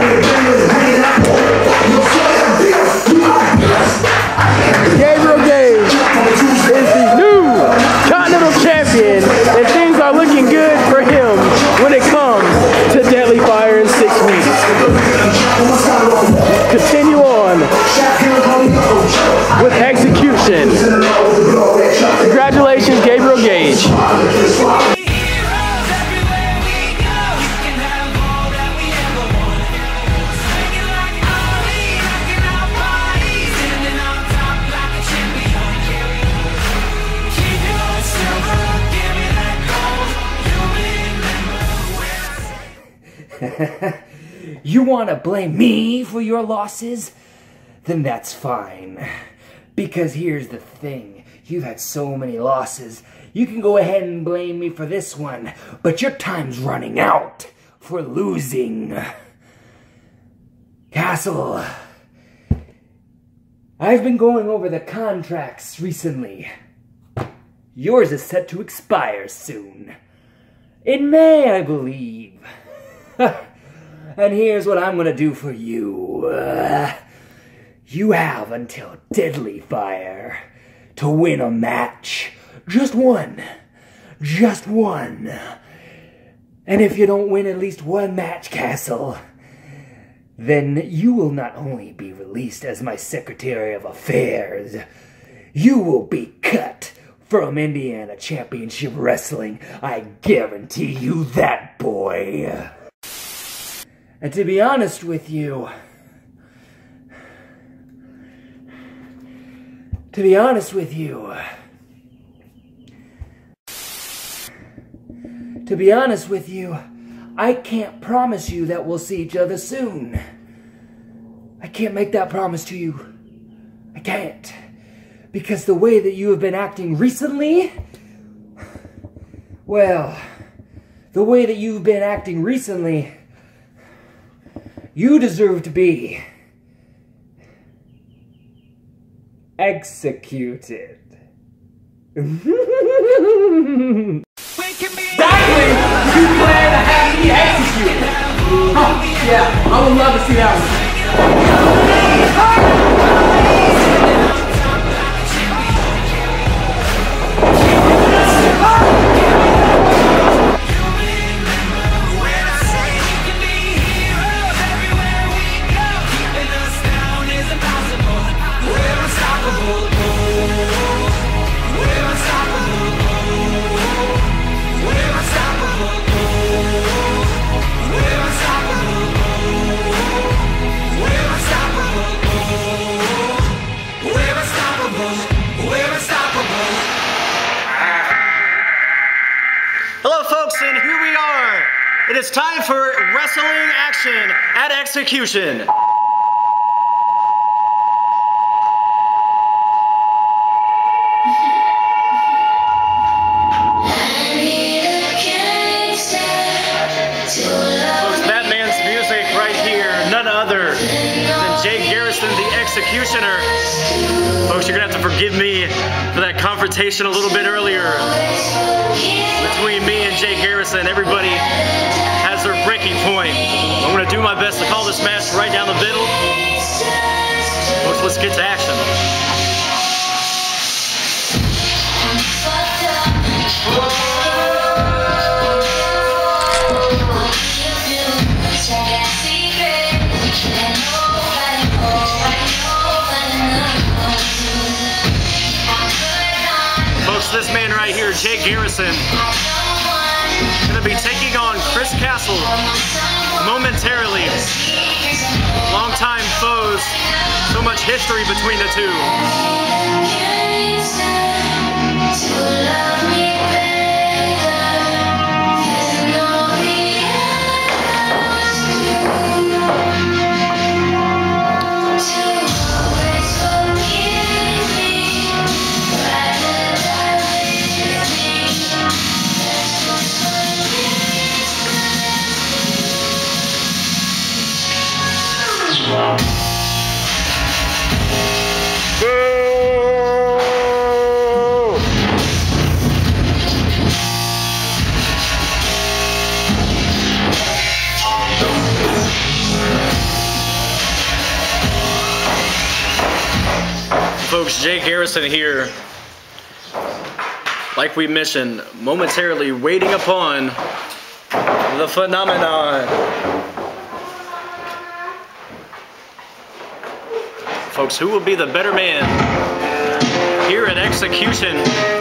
Gabriel Gage is the new Continental Champion, and things are looking good for him when it comes to Deadly Fire in six weeks. Continue on with Execution. Congratulations, Gabriel Gage. You want to blame me for your losses? Then that's fine. Because here's the thing. You've had so many losses. You can go ahead and blame me for this one. But your time's running out for losing. Castle. I've been going over the contracts recently. Yours is set to expire soon. In May, I believe. And here's what I'm gonna do for you. Uh, you have until Deadly Fire to win a match. Just one. Just one. And if you don't win at least one match, Castle, then you will not only be released as my Secretary of Affairs, you will be cut from Indiana Championship Wrestling. I guarantee you that, boy. And to be honest with you, to be honest with you, to be honest with you, I can't promise you that we'll see each other soon. I can't make that promise to you. I can't. Because the way that you have been acting recently, well, the way that you've been acting recently, you deserve to be executed. Exactly! You plan to have me executed! Huh, yeah, I would love to see that one. Hello folks, and here we are. It is time for wrestling action at Execution. That man's music right here, none other than Jay Garrison, the Executioner. Folks, you're gonna have to forgive me for that confrontation a little bit earlier between me and Jay Garrison. Everybody has their breaking point. I'm gonna do my best to call this match right down the middle. Folks, let's get to action. this man right here, Jay Garrison, gonna be taking on Chris Castle momentarily. Longtime foes, so much history between the two. Folks, Jay Garrison here, like we mentioned, momentarily waiting upon the phenomenon. Folks, who will be the better man here at Execution?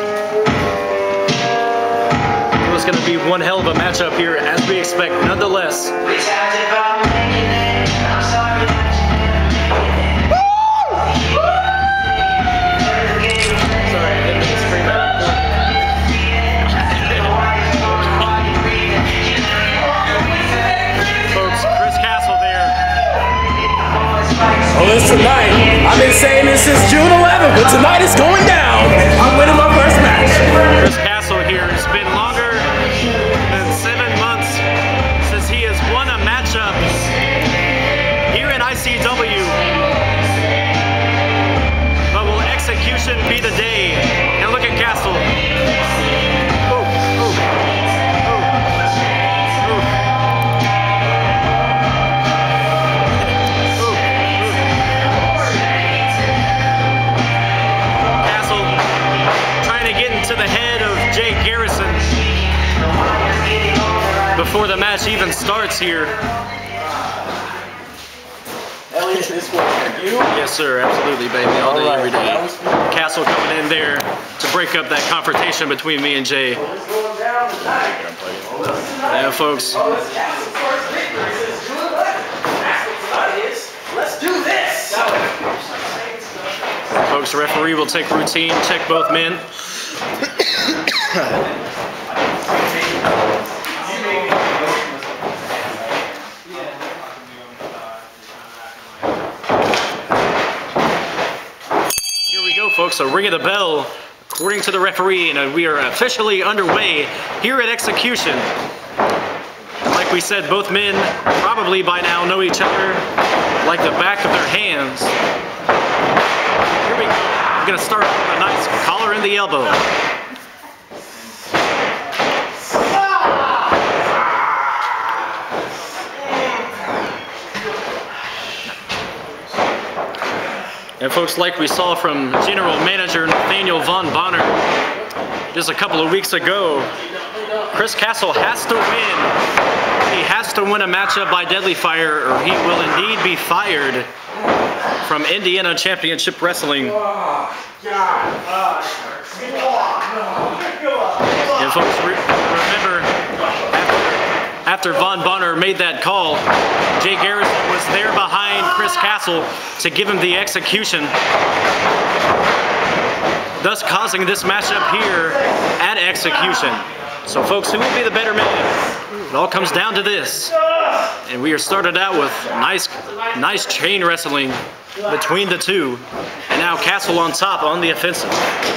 It was going to be one hell of a matchup here, as we expect, nonetheless. Well, it's tonight. I've been saying this since June eleventh, but tonight it's going down. I'm winning my first match. Chris Castle here. It's been longer than seven months since he has won a matchup here in I C W. But will Execution be the day? And look at Castle. Ooh, ooh, ooh, ooh. To the head of Jay Garrison before the match even starts here. Elliot, this one for you? Yes, sir, absolutely, baby, all, all day, right. every day. Castle coming in there to break up that confrontation between me and Jay. Yeah, folks. Let's do this! Folks, the referee will take routine, check both men. Here we go, folks, a ring of the bell according to the referee, and we are officially underway here at Execution. Like we said, both men probably by now know each other like the back of their hands. Here we go. We're gonna start with a nice collar in the elbow. And folks, like we saw from General Manager Nathaniel Von Bonner just a couple of weeks ago, Chris Castle has to win. He has to win a matchup by deadly fire, or he will indeed be fired from Indiana Championship Wrestling. And folks, re remember, after, after Von Bonner made that call, Jay Garrison was there behind Chris Castle to give him the execution, thus causing this matchup here at Execution. So folks, who will be the better man? It all comes down to this. And we are started out with nice, nice chain wrestling between the two. And now Castle on top on the offensive.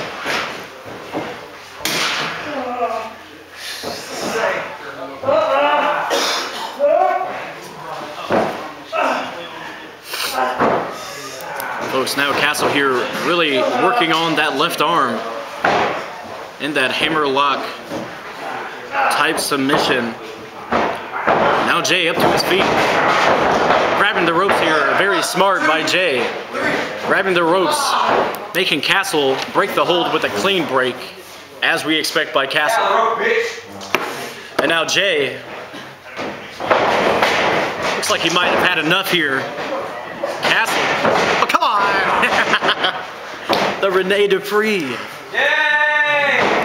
Folks, now Castle here really working on that left arm in that hammerlock type submission. Now Jay up to his feet, grabbing the ropes here, very smart by Jay. Grabbing the ropes, making Castle break the hold with a clean break, as we expect by Castle. And now Jay, looks like he might have had enough here. Castle, oh come on! The Rene Dupree. Yay!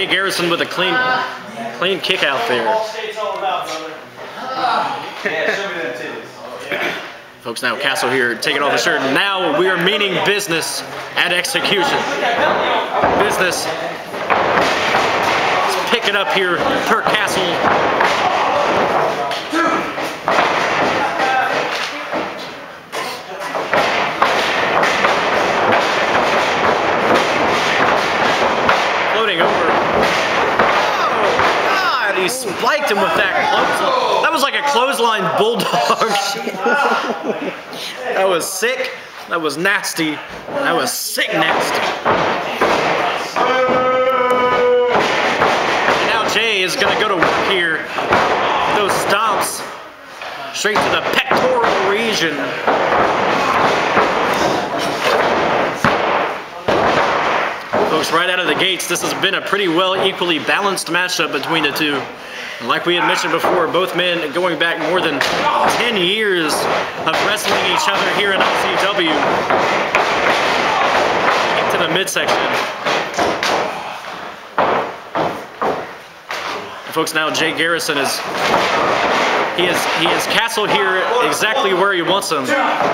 Jay Garrison with a clean, clean kick out there. Folks, now Castle here taking off the shirt. Now we are meaning business at execution. Business. Let's pick it up here per Castle. Floating over. Oh, God, he spiked him with that clothesline. That was like a clothesline bulldog. That was sick. That was nasty. That was sick nasty. And now Jay is going to go to work here. Those stomps straight to the pectoral region. Folks, right out of the gates, this has been a pretty well equally balanced matchup between the two. Like we had mentioned before, both men going back more than ten years of wrestling each other here in I C W. Into the midsection. And folks, now Jay Garrison is he is he is Castle here exactly where he wants him.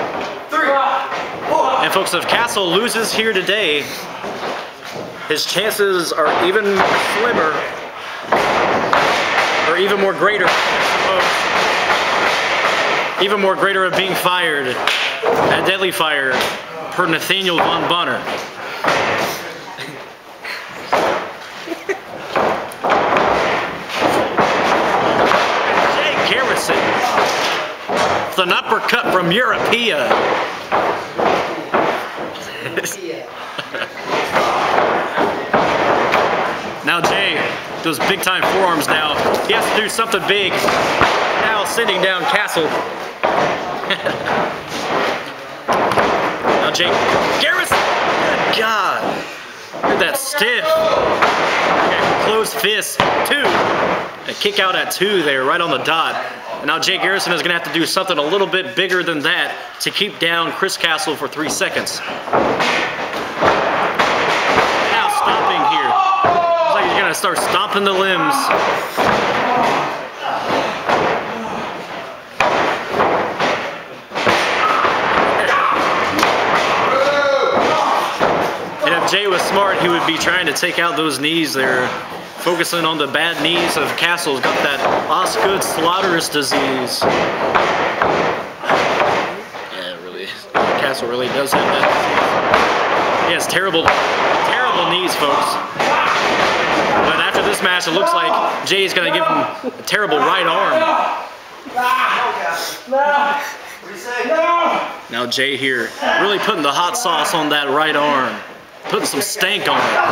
And folks, if Castle loses here today, his chances are even slimmer. Or even more greater, even more greater of being fired at Deadly Fire per Nathaniel Von Bonner. Jay Garrison with an uppercut from Europea. Now Jay, those big time forearms now. He has to do something big. Now sending down Castle. Now Jay Garrison. Good God. Look at that stiff. Okay, closed fist. Two. A kick out at two there, right on the dot. And now Jay Garrison is going to have to do something a little bit bigger than that to keep down Chris Castle for three seconds. Now stomping here. He's gonna start stomping the limbs. And if Jay was smart, he would be trying to take out those knees there, focusing on the bad knees of Castle's got that Osgood Slaughterous disease. Yeah, really, Castle really does have that disease. He has terrible, terrible knees, folks. But after this match, it looks like Jay's going to give him a terrible right arm. Now Jay here, really putting the hot sauce on that right arm. Putting some stank on it.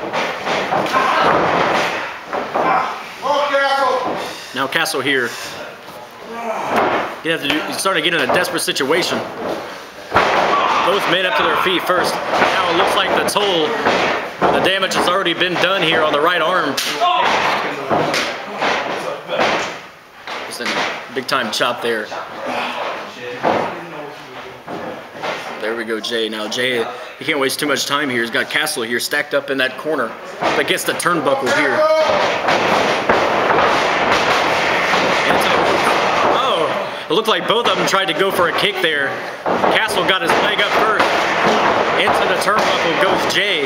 Now Castle here. You have to do, he's starting to get in a desperate situation. Both men up to their feet first. Now it looks like the toll. The damage has already been done here on the right arm. Just a big time chop there. There we go, Jay. Now Jay, he can't waste too much time here. He's got Castle here stacked up in that corner against the turnbuckle here. Oh, it looked like both of them tried to go for a kick there. Castle got his leg up first. Into the turnbuckle goes Jay.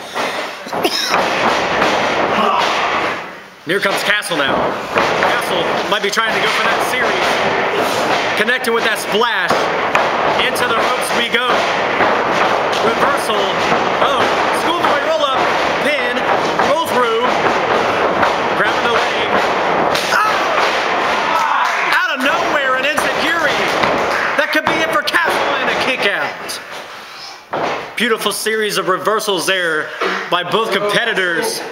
Here comes Castle now. Castle might be trying to go for that series. Connecting with that splash. Into the ropes we go. Reversal. Oh, schoolboy roll up. Pin. Roll through. Grabbing the leg. Oh! Out of nowhere, an enziguri. That could be it for Castle and a kick out. Beautiful series of reversals there by both competitors.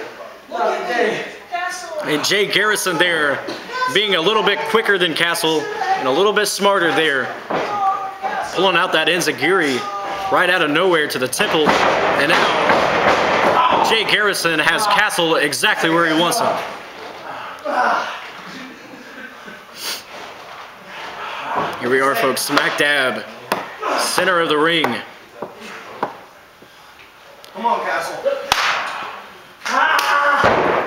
And Jay Garrison there being a little bit quicker than Castle and a little bit smarter there. Pulling out that enziguri right out of nowhere to the temple. And now Jay Garrison has Castle exactly where he wants him. Here we are, folks, smack dab, center of the ring. Come on, Castle.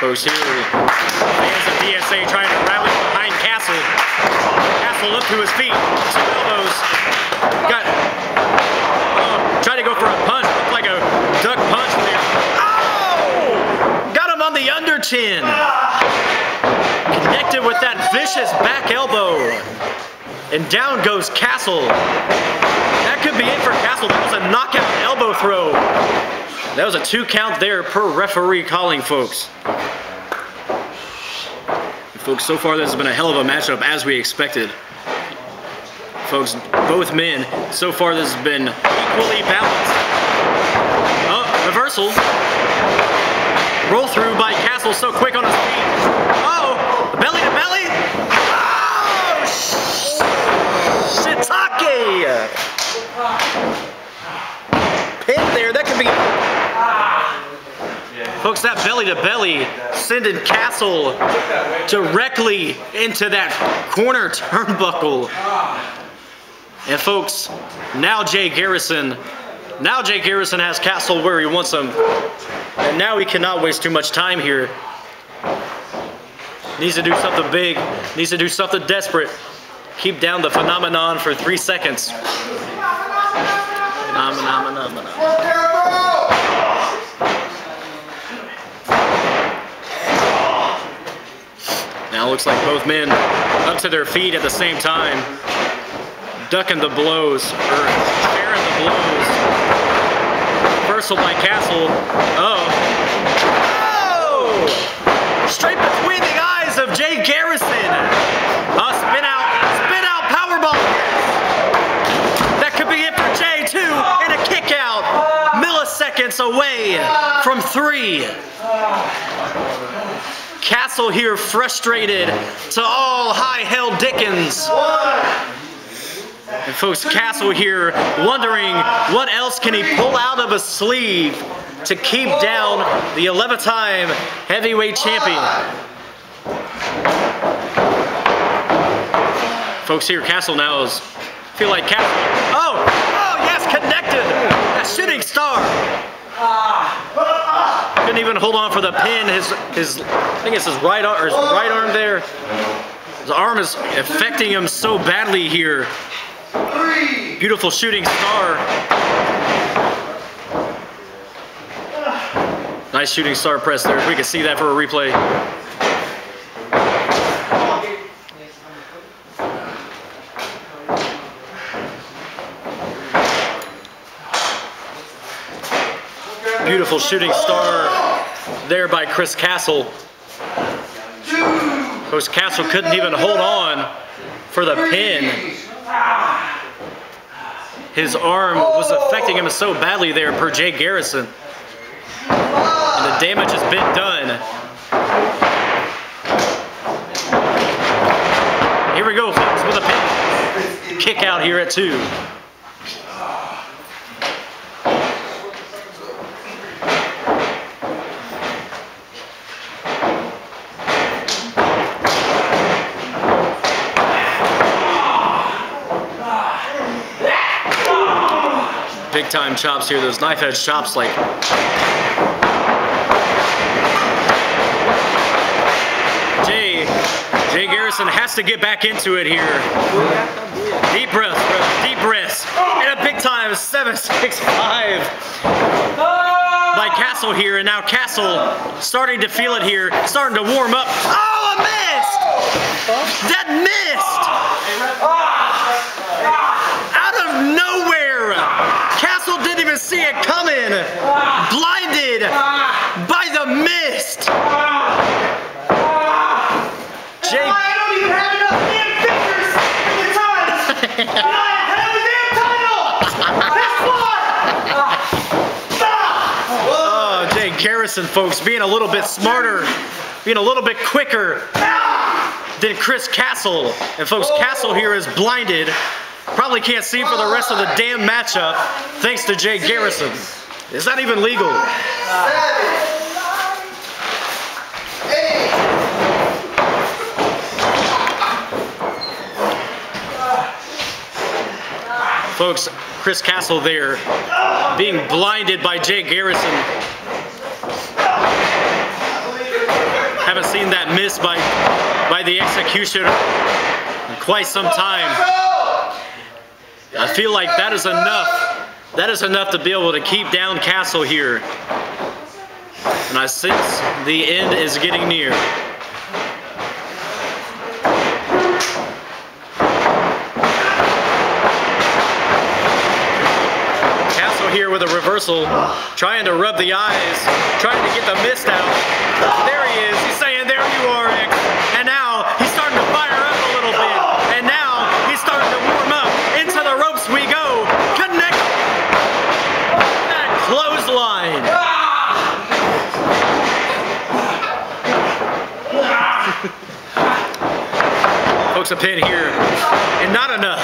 Folks here, fans of D S A trying to rally behind Castle. Castle up to his feet, two elbows. Got, oh, tried to go for a punch, looked like a duck punch there. Oh! Got him on the under chin. Connected with that vicious back elbow. And down goes Castle. That could be it for Castle. That was a knockout elbow throw. That was a two count there per referee calling, folks. And folks, so far this has been a hell of a matchup as we expected. Folks, both men, so far this has been equally balanced. Oh, reversal. Roll through by Castle, so quick on his feet. Oh, belly to belly. Oh, shiitake. Pin there, that could be. Folks, that belly to belly sending Castle directly into that corner turnbuckle. And folks, now Jay Garrison, now Jay Garrison has Castle where he wants him. And now he cannot waste too much time here. Needs to do something big, needs to do something desperate. Keep down the phenomenon for three seconds. Phenomenon. Now it looks like both men up to their feet at the same time. Ducking the blows, or sharing the blows. Reversal by Castle. Oh. Oh! Straight between the eyes of Jay Garrison. A spin out, spin out powerbomb. That could be it for Jay too, and a kick out. Milliseconds away from three. Castle here frustrated to all high hell Dickens. And folks, Castle here wondering what else can he pull out of his sleeve to keep down the eleventh time heavyweight champion. Folks here, Castle now is, feel like Castle, oh, oh yes, connected, that shooting star. Couldn't even hold on for the pin, his, his I think it's his right arm, or his right arm there. His arm is affecting him so badly here. Beautiful shooting star. Nice shooting star press there. If we could see that for a replay. Beautiful shooting star there by Chris Castle. Coach Castle couldn't even hold on for the pin. His arm was affecting him so badly there per Jay Garrison. And the damage has been done. Here we go, folks, with a pin. Kick out here at two. Big time chops here, those knife edge chops like. Jay, Jay Garrison has to get back into it here. Deep breath, deep breaths. And a big time seven six five by Castle here. And now Castle starting to feel it here, starting to warm up. Oh, a missed! That missed! Out of nowhere! Castle didn't even see it coming. Blinded by the mist. Jay. I don't even have enough damn fingers in the time. I have a damn title. That's why. Oh, Jay Garrison, folks, being a little bit smarter, being a little bit quicker than Chris Castle. And folks, Castle here is blinded. Probably can't see for the rest of the damn matchup, thanks to Jay Garrison. Is that even legal? Folks, Chris Castle there, being blinded by Jay Garrison. Haven't seen that miss by, by the Executioner in quite some time. I feel like that is enough. That is enough to be able to keep down Castle here. And I sense the end is getting near. Castle here with a reversal, trying to rub the eyes, trying to get the mist out. There he is, he's saying, there you are, X. And now he's starting to fire up a little bit. And now he's starting to warm up. Into the ropes we go. Connect that clothesline. Folks, a pin here, and not enough.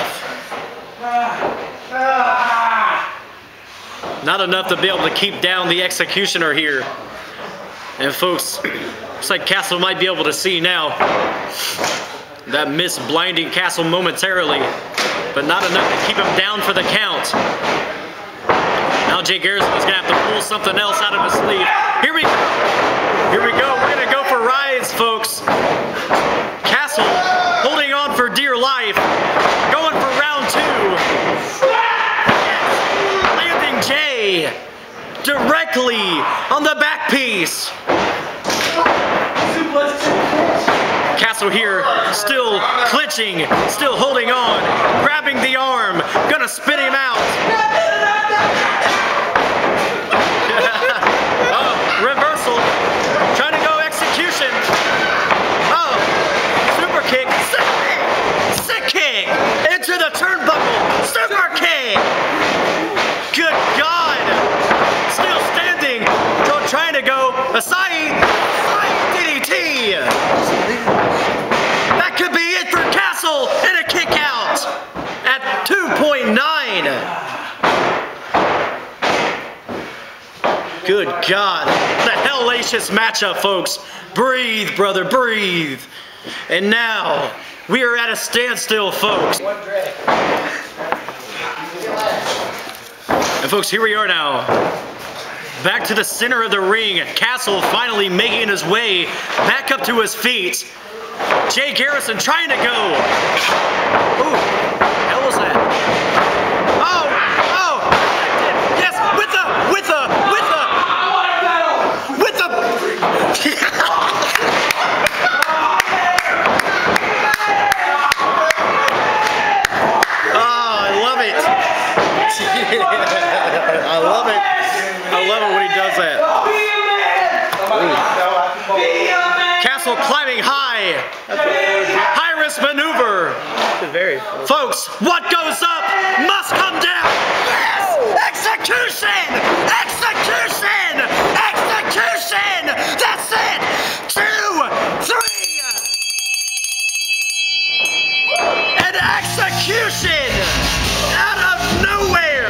Not enough to be able to keep down the Executioner here. And folks, looks like Castle might be able to see now. That miss blinding Castle momentarily, but not enough to keep him down for the count. Now Jay Garrison is gonna have to pull something else out of his sleeve. Here we go. Here we go. We're gonna go for rides, folks. Castle holding on for dear life. Going for round two. Landing Jay directly on the back piece. Castle here, still clinching, still holding on, grabbing the arm, gonna spin him out. Oh, reversal, trying to go Execution. Oh, super kick, sick, sick kick, into the turnbuckle, super kick. Good God, still standing, trying to go Asai, D D T. That could be it for Castle and a kick out at two point nine. Good God, the hellacious matchup, folks. Breathe, brother, breathe. And now we are at a standstill, folks. And folks, here we are now. Back to the center of the ring. Castle finally making his way back up to his feet. Jay Garrison trying to go. Ooh, hell was that? Oh, oh, yes, with the, with the, with the, with the. Oh, I love it. I love it. I love it when he does that. Ooh. Castle climbing high. High risk maneuver. Folks, what goes up must come down. Yes! Execution! Execution! Execution! That's it! Two, three! An execution out of nowhere!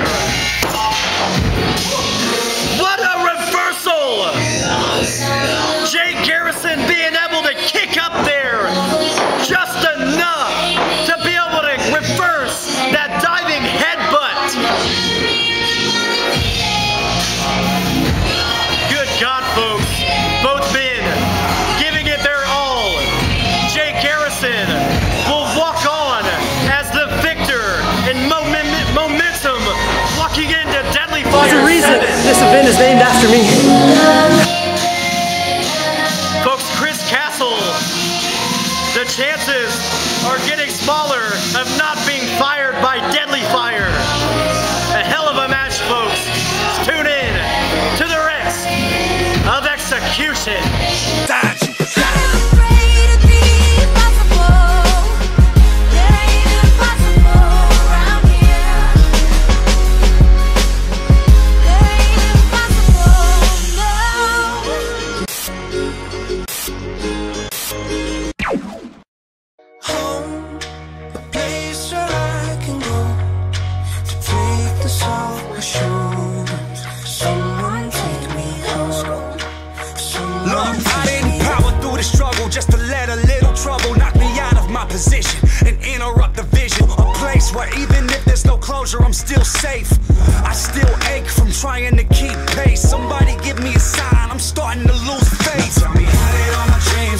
What a reversal! Jay Garrison being able to kick up there just enough to be able to reverse that diving headbutt. Good God, folks. Both men giving it their all. Jay Garrison will walk on as the victor in moment momentum, walking into Deadly Fire. There's a reason this event is named after me. The chances are getting smaller of not being fired by Deadly Fire. A hell of a match, folks. Tune in to the rest of Execution. Just to let a little trouble knock me out of my position and interrupt the vision. A place where even if there's no closure, I'm still safe. I still ache from trying to keep pace. Somebody give me a sign, I'm starting to lose faith. Tell me how did all my dreams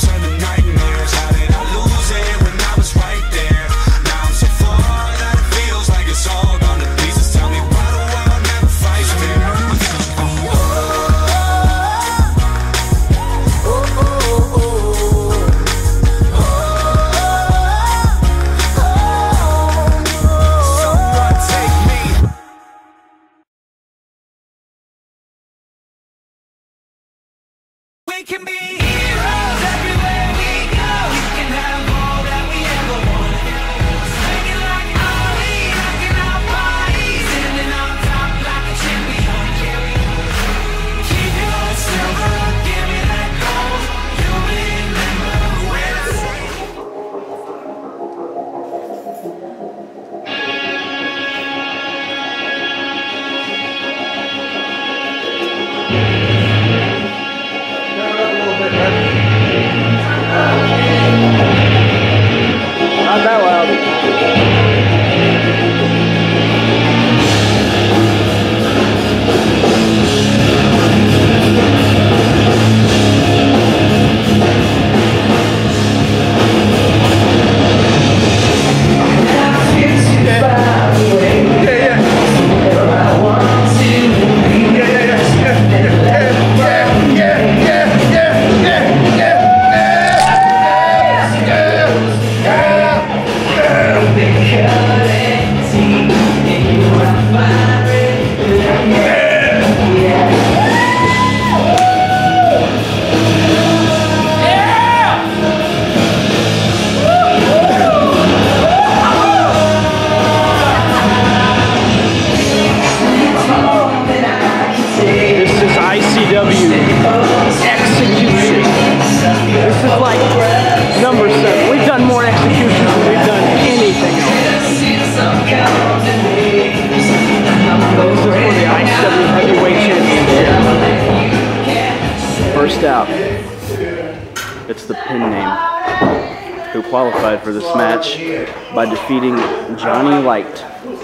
pin name, who qualified for this match by defeating Johnny Light.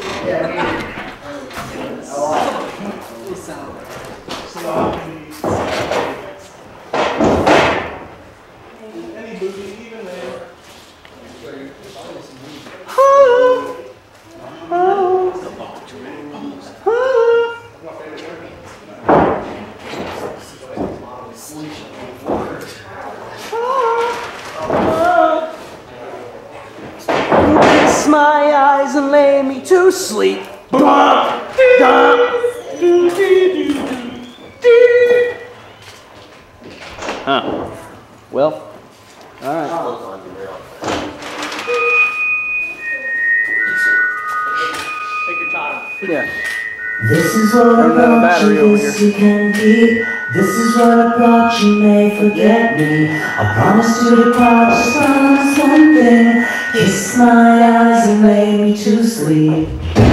Kiss my eyes and lay me to sleep. Bum, dum, doo, doo, doo, doo. Huh. Well, all right. Take your time. Yeah. This is what I brought you, this you can keep. This is what I brought you, may forget me. I promise to depart, just promise one thing. Kiss my eyes and lay me to sleep.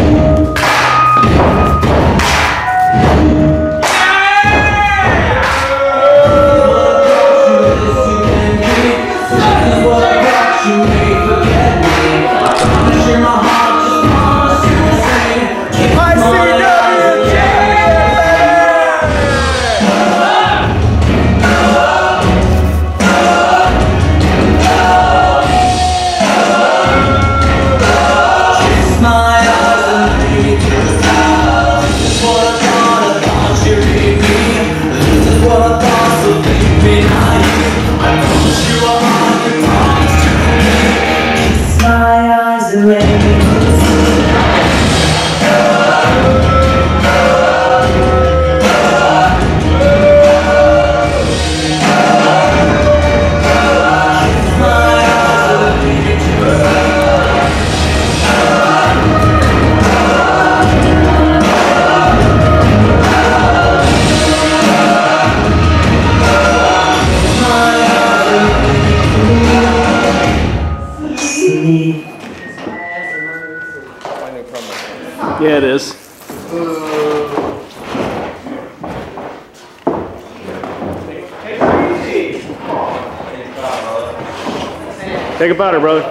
Yeah, it is. Take a powder, brother.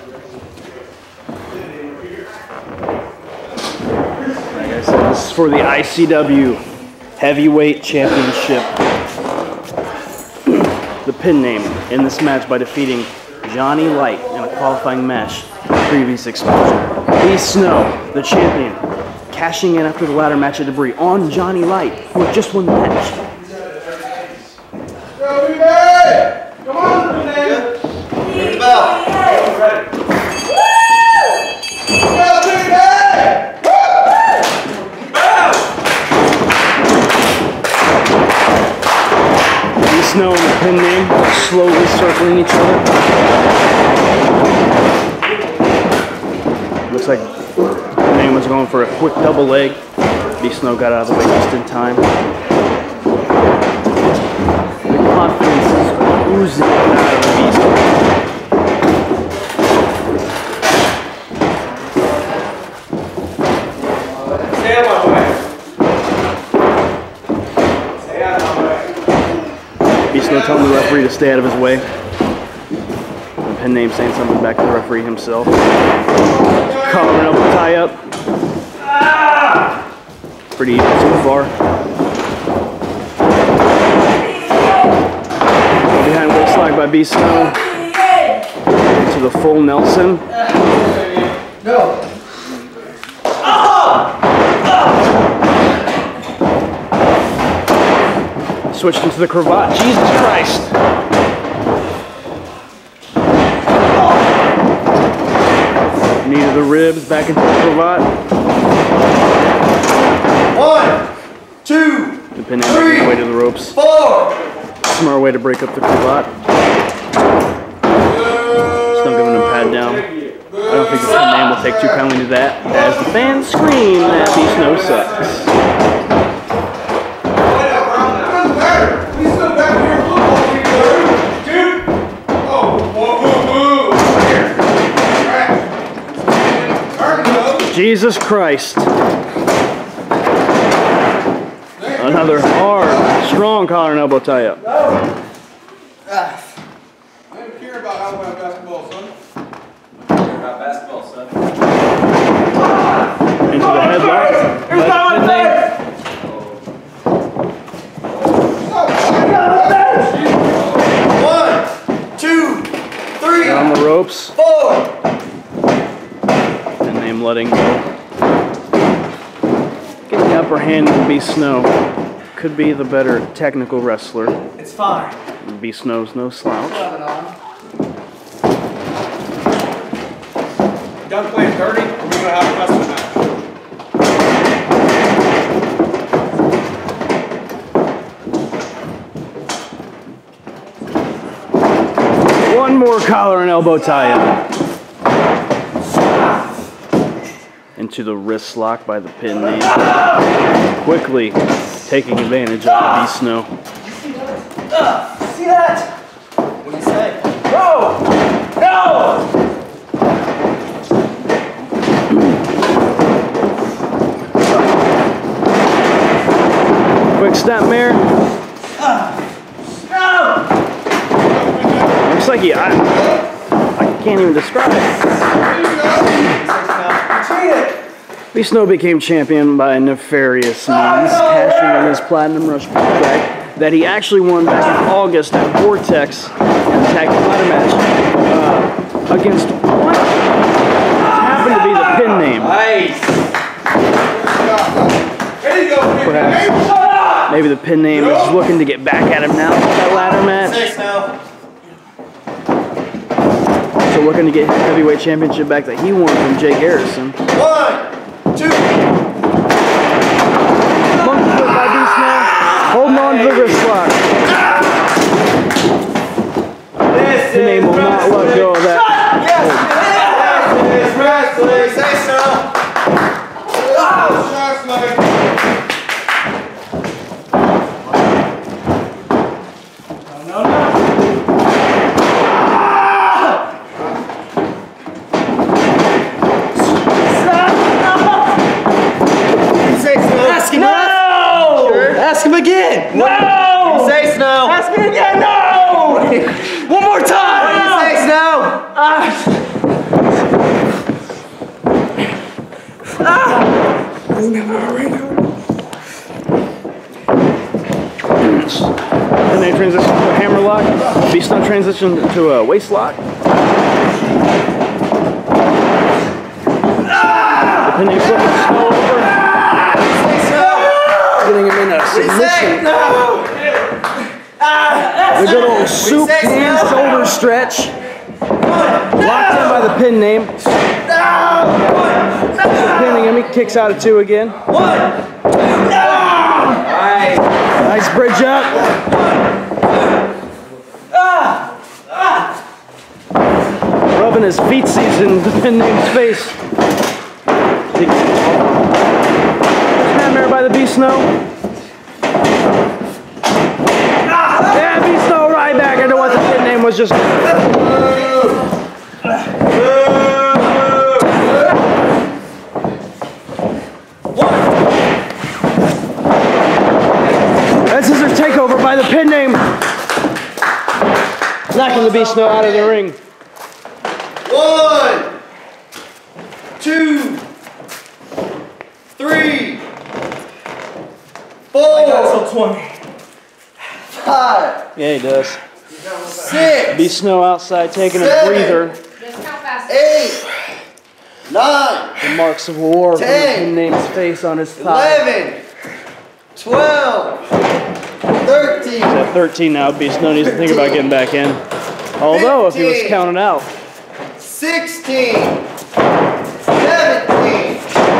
Like I said, this is for the I C W Heavyweight Championship. The pin name in this match by defeating Johnny Light in a qualifying match. Previous Xplosion. Bsnow, the champion, cashing in after the ladder match of debris on Johnny Light, who had just won the match. Go, be back! Come on, be back! Ring the bell. Go, be back! Bsnow and the pin name slowly circling each other. Looks like the name was going for a quick double leg. Bsnow got out of the way just in time. The confidence is oozing out of the beast. Stay out of my way. Stay out of my way. Bsnow telling the referee to stay out of his way. The pin name saying something back to the referee himself. Collar and elbow tie up. Pretty even so far. Behind waist lock by Bsnow. To the full Nelson. No. Switched into the cravat. Jesus Christ. Knee to the ribs, back into the cravat. One, two, The pin name making his way to the ropes. four. Smart way to break up the cravat. Still giving him a pad down. I don't think the pin name will take too kindly to that, as the fans scream that Bsnow sucks. Jesus Christ. Another hard, strong collar and elbow tie up. into the headlock. Here's not my face! One, two, three, on the ropes. Four. And name letting go. Getting the upper hand with Bsnow. Could be the better technical wrestler. It's fine. Bsnow's no slouch. Done playing dirty, or we're gonna have a wrestling match. One more collar and elbow tie-up. Into the wrist lock by the pin name. Quickly taking advantage of Bsnow. Uh, see that? What do you say? No! No! Quick snapmare. Uh, no! Looks like he, I, I can't even describe it. Bsnow became champion by nefarious means, cashing in his Platinum Rush contract that he actually won back in August at Vortex in a tag team ladder match uh, against what happened to be the pin name. Nice. Perhaps maybe the pin name is looking to get back at him now for that ladder match. So looking to get his heavyweight championship back that he won from Jay Garrison. One, two. Monkey foot by Bsnow. Holding on to the wrist lock. The name will not let go of that. Yes, this is wrestling. Say so. No, no. Ask him. No! Sure. Ask him again. No! What do you say, Snow? Ask me again, no! One more time! What do you say, Snow? Ah! Ah! And they transition to a hammer lock. Bsnow transition to a waist lock. The pin name flipping Snow over. Getting him in a submission. The good old soup hand shoulder stretch. Locked in by the pin name. Pinning him, he kicks out at two again. Nice. Nice bridge up. Rubbing his feetsies in the pin name's face. Snapmare by the Bsnow. Yeah, Bsnow right back into what the pin name was just. That's scissor takeover by the pin name. Knocking the Bsnow out of the ring. One, two, three, four. I got till twenty. Five. Yeah, he does. Six. Bsnow outside taking Seven. a breather. Eight. Nine. The marks of war from the Ten. pin name's face on his thigh. Eleven. Twelve. Thirteen. He's at thirteen now. Bsnow needs to think about getting back in. Although, if he was fifteen. counted out. Sixteen. Seventeen.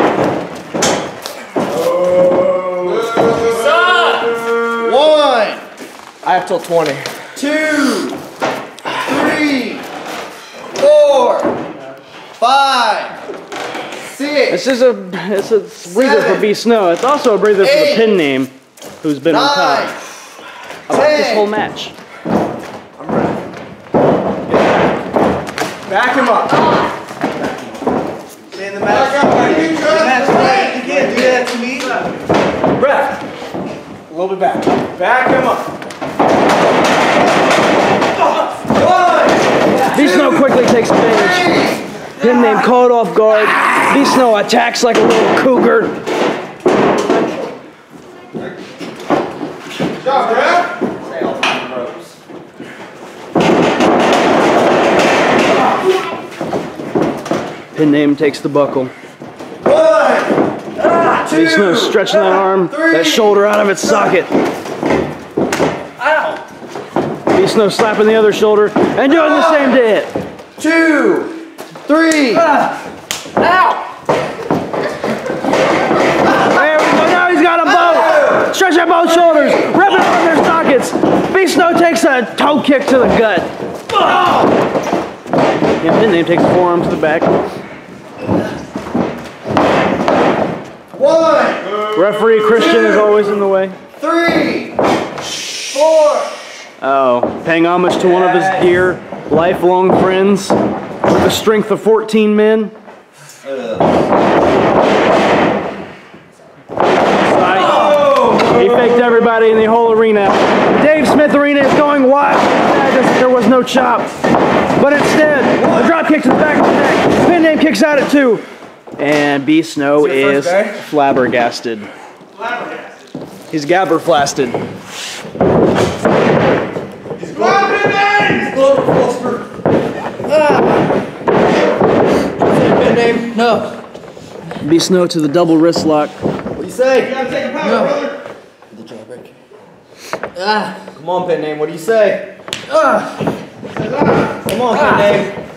One. I have till twenty. Two. Three. Four. Five. Six. This is a it's a breather for Bsnow. It's also a breather for the eight, pin name, who's been on top Nine. about this ten. whole match. Back him up. In the match. You can't do that to me. Breath. A little bit back. Back him up. One. Bsnow quickly takes advantage. Pin name caught off guard. Bsnow attacks like a little cougar. Good job, Brad. Pin name takes the buckle. Bsnow stretching that arm, that shoulder out of its socket. Bsnow slapping the other shoulder and doing the same to it. Two, three. Ow! There we go. Now he's got them both. Stretch out both shoulders. Rip it on their sockets. Bsnow takes a toe kick to the gut. Yeah, pin name takes the forearm to the back. One. Referee Christian two, is always in the way. Three. Four. Oh, paying homage to one of his dear, lifelong friends with the strength of fourteen men. Oh. He faked everybody in the whole arena. Dave Smith Arena is going wild. There was no chop. But instead, a drop kick to the back of the neck. Pin name kicks out at two. And Bsnow is flabbergasted. Flabbergasted. He's gabberflasted. Name? No. Bsnow to the double wrist lock. What do you say? You gotta take a power, no. Brother. The jawbreak. Ah. Come on, pin name. What do you say? Ah. Come on, ah. Pin name.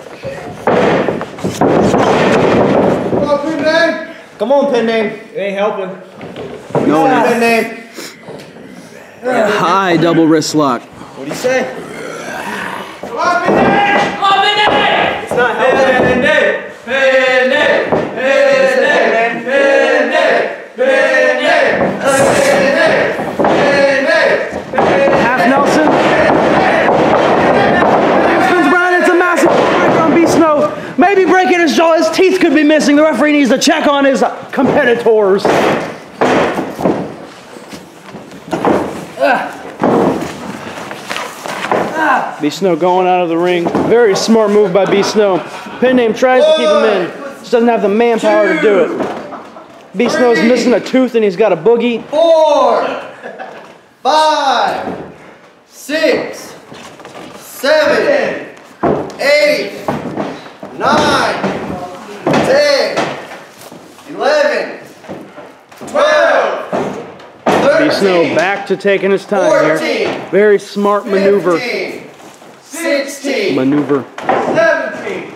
Come on, pin name. Come on, pin name. It ain't helping. No. Ah. Pin name. High double wrist lock. What do you say? Come on, pin name. Come on, pin name. It's not helping. Pin name. Pin name. Pin name. Pin name. Pin name. Pin name. Pin name. Half Nelson. Spins around. It's a massive break on Bsnow. Maybe breaking his jaw. His teeth could be missing. The referee needs to check on his competitors. Bsnow going out of the ring. Very smart move by Bsnow. Pin name tries to keep him in. Just doesn't have the manpower to do it. Bsnow's missing a tooth and he's got a boogie. Four, five, six, seven, eight, nine, ten, eleven, twelve, thirteen. Bsnow back to taking his time here. Very smart maneuver. fifteen, sixteen, Maneuver. seventeen.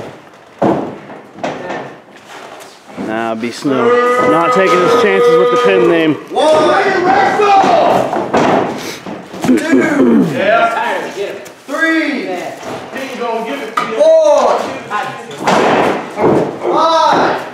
Now Bsnow not taking his chances with the pin name. One, two, three, four, five,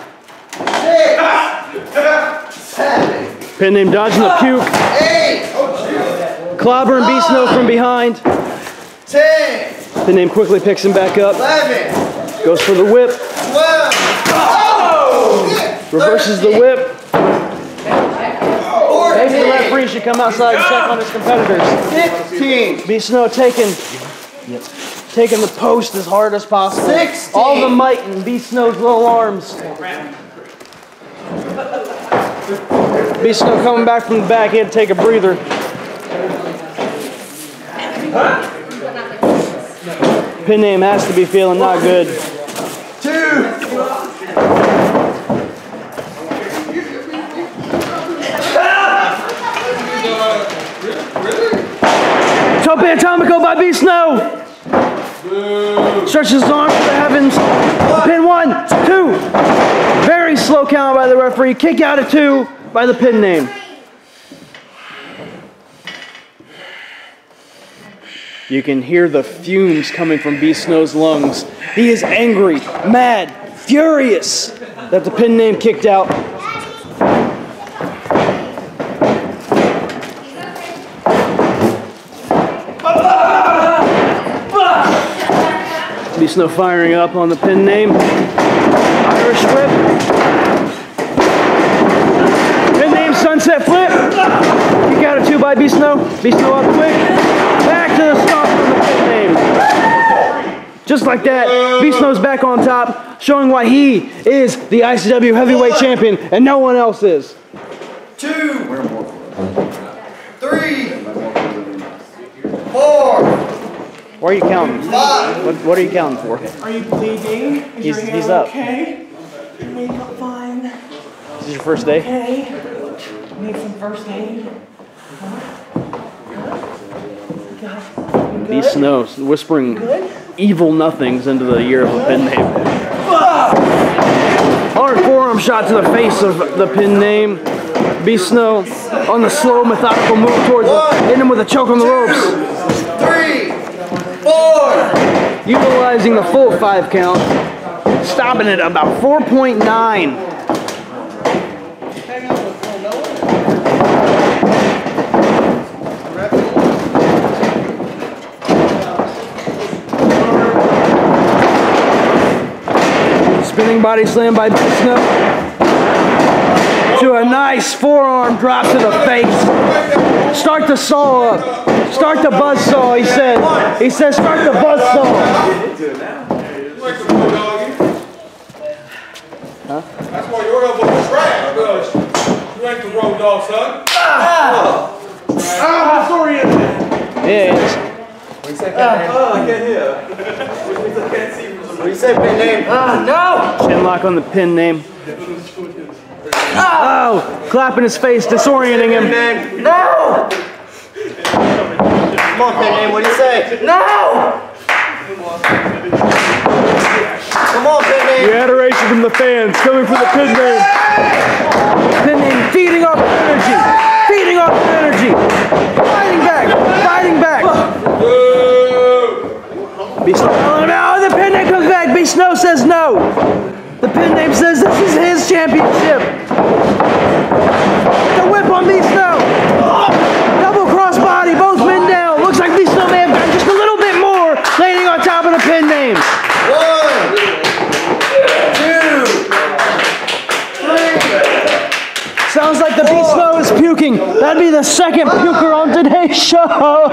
six, seven, Pin name dodging the puke. eight, Clobbering Bsnow from behind. ten, Pin name quickly picks him back up. eleven, Goes for the whip. twelve, Reverses the whip. Maybe the referee should come outside and check on his competitors. fifteen, Bsnow taking, taking the post as hard as possible. sixteen, All the might in Bsnow's little arms. Bsnow coming back from the back. He had to take a breather. Pin name has to be feeling not good. two, Tope Atomico by Bsnow. Stretches his arm to the heavens. Pin one, two. Very slow count by the referee. Kick out at two by the pin name. You can hear the fumes coming from Bsnow's lungs. He is angry, mad, furious that the pin name kicked out. Bsnow firing up on the pin name. Irish whip. Pin name sunset flip. Kick out at two by Bsnow. Bsnow up quick. Back to the stop from the pin name. Just like that, Bsnow's back on top, showing why he is the I C W Heavyweight Champion and no one else is. Two, three, four. Why are you counting? Five. What, what are you counting for? Are you bleeding? Is He's, your hair he's up. okay? Makeup fine. This is your first day? Okay. Need some first aid. Bsnow whispering Good? evil nothings into the ear of the pin name. Hard forearm shot to the face of the pin name. Bsnow on the slow, methodical move towards him, hitting him with a choke on the ropes. Three, four. Utilizing the full five count, stopping it about four point nine. Spinning body slam by Bsnow to a nice forearm drop to the face. Start the saw up. Start the buzz saw, he said. He said start the buzz saw. Huh? That's why your elbow is trash, because you ain't the road dog, son. Ah! Ah, sorry. Yeah, it is. What do you say, pin name? Oh, I can't hear. What do you say, pin name? Ah, no! Chin lock on the pin name. Oh, clapping his face, disorienting him. No! Come on, pin name, what do you say? No! Come on, pin name. The adoration from the fans coming from the pin name. Pin name feeding off the energy. Feeding off the energy. Fighting back. Fighting back. Bsnow. Oh, the pin name comes back. Bsnow says no. The pin name says this is his championship. The whip on Bsnow. Double cross body, both men down. Looks like Bsnow may have gotten just a little bit more, landing on top of the pin name. One, two, three. Sounds like the Bsnow is puking. That'd be the second puker on today's show.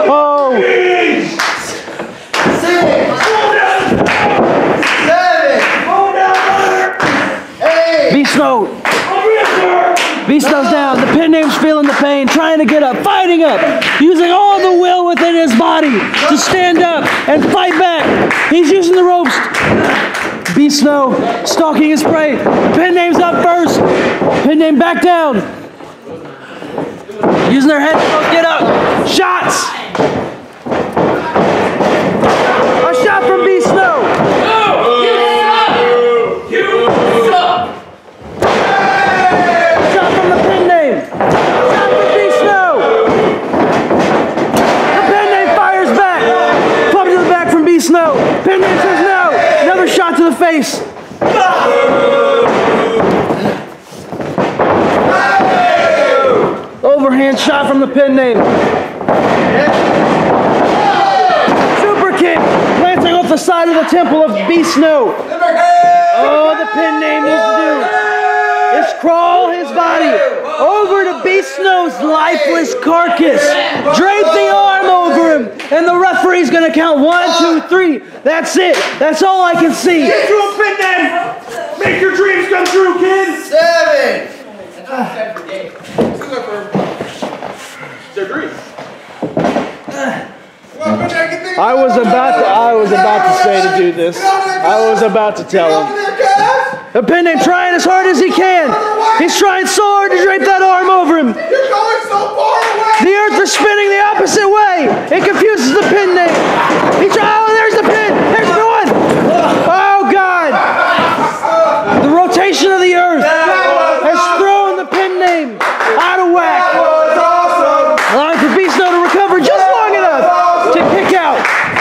Bsnow. Bsnow's down. The pin name's feeling the pain, trying to get up, fighting up, using all the will within his body to stand up and fight back. He's using the ropes. Bsnow stalking his prey. The pin name's up first. Pin name back down. Using their heads to get up. Shots. A shot from Bsnow. Shot from the pin name. Shot from Bsnow. The pin name fires back. Pump to the back from Bsnow. Pin name says no. Another shot to the face. Overhand shot from the pin name. Super kick glancing off the side of the temple of Bsnow. Oh, the pin name needs to do is crawl his body over to Bsnow's lifeless carcass. Drape the arm over him, and the referee's gonna count one, two, three. That's it. That's all I can see. Get to a pin name. Make your dreams come true, kid. Seven. I was about to, I was about to say to do this. I was about to tell him. The pin name trying as hard as he can. He's trying so hard to drape that arm over him. You're going so far away. The earth is spinning the opposite way. It confuses the pin name. He tries, oh, there's the pin. There's the one. Oh, God. The rotation of the earth has thrown the pin name out of whack. Allowing for Bsnow to recover just long enough to kick out.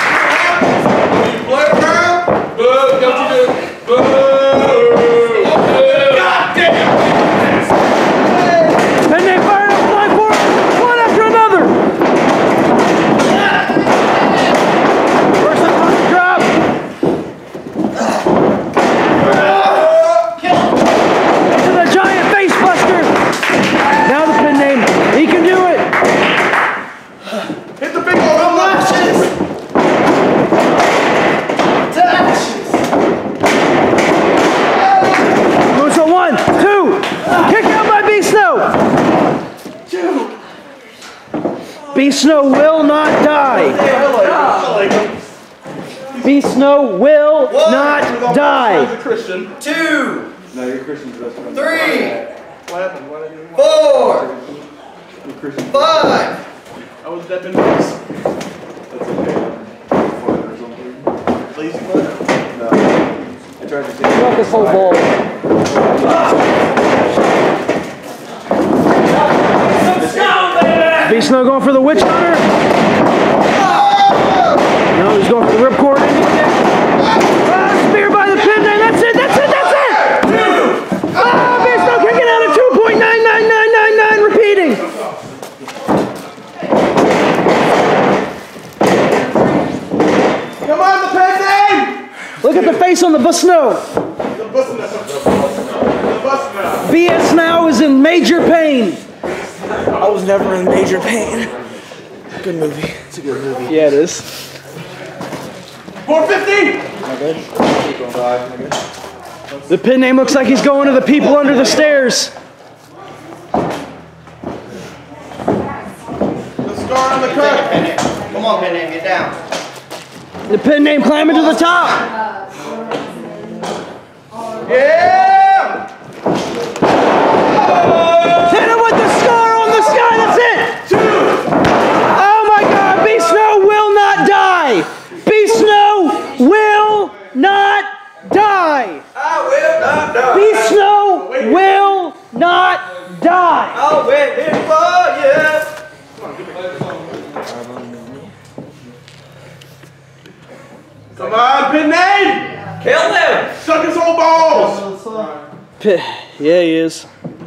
Play around. Boo, don't you do it. Boo. God damn. And they fire up flying forward, one after another. First Bsnow will not die. Bsnow will One. not die. Two. No, you're Christian. Three. Four. Five. I was Devin Bliss. That's okay. Lazy butt? No. I tried to say Not this whole ball. Bsnow going for the witch hunter. No, he's going for the ripcord. Ah, spear by the pin there. That's it. That's it. That's it. Ah, Bsnow kicking out at two point nine nine nine nine nine. Repeating. Come on, the pen name! Look at the face on the Bsnow. The Bsnow. The Bsnow. Bsnow is in major pain. I was never in major pain. Good movie. It's a good movie. Yeah, it is. four fifty! The pin name looks like he's going to the people under the stairs. The scar on the cut. Come on, Pen Name, get down. The pin name climbing to the top. Yeah! Hit him with the scar on the sky. That's it. Oh my God! Bsnow will not die. Bsnow will not die. I will not die. Bsnow will not die. I'll wait here for you. Come on, pin name! Kill them. Suck his whole balls! Yeah, he is.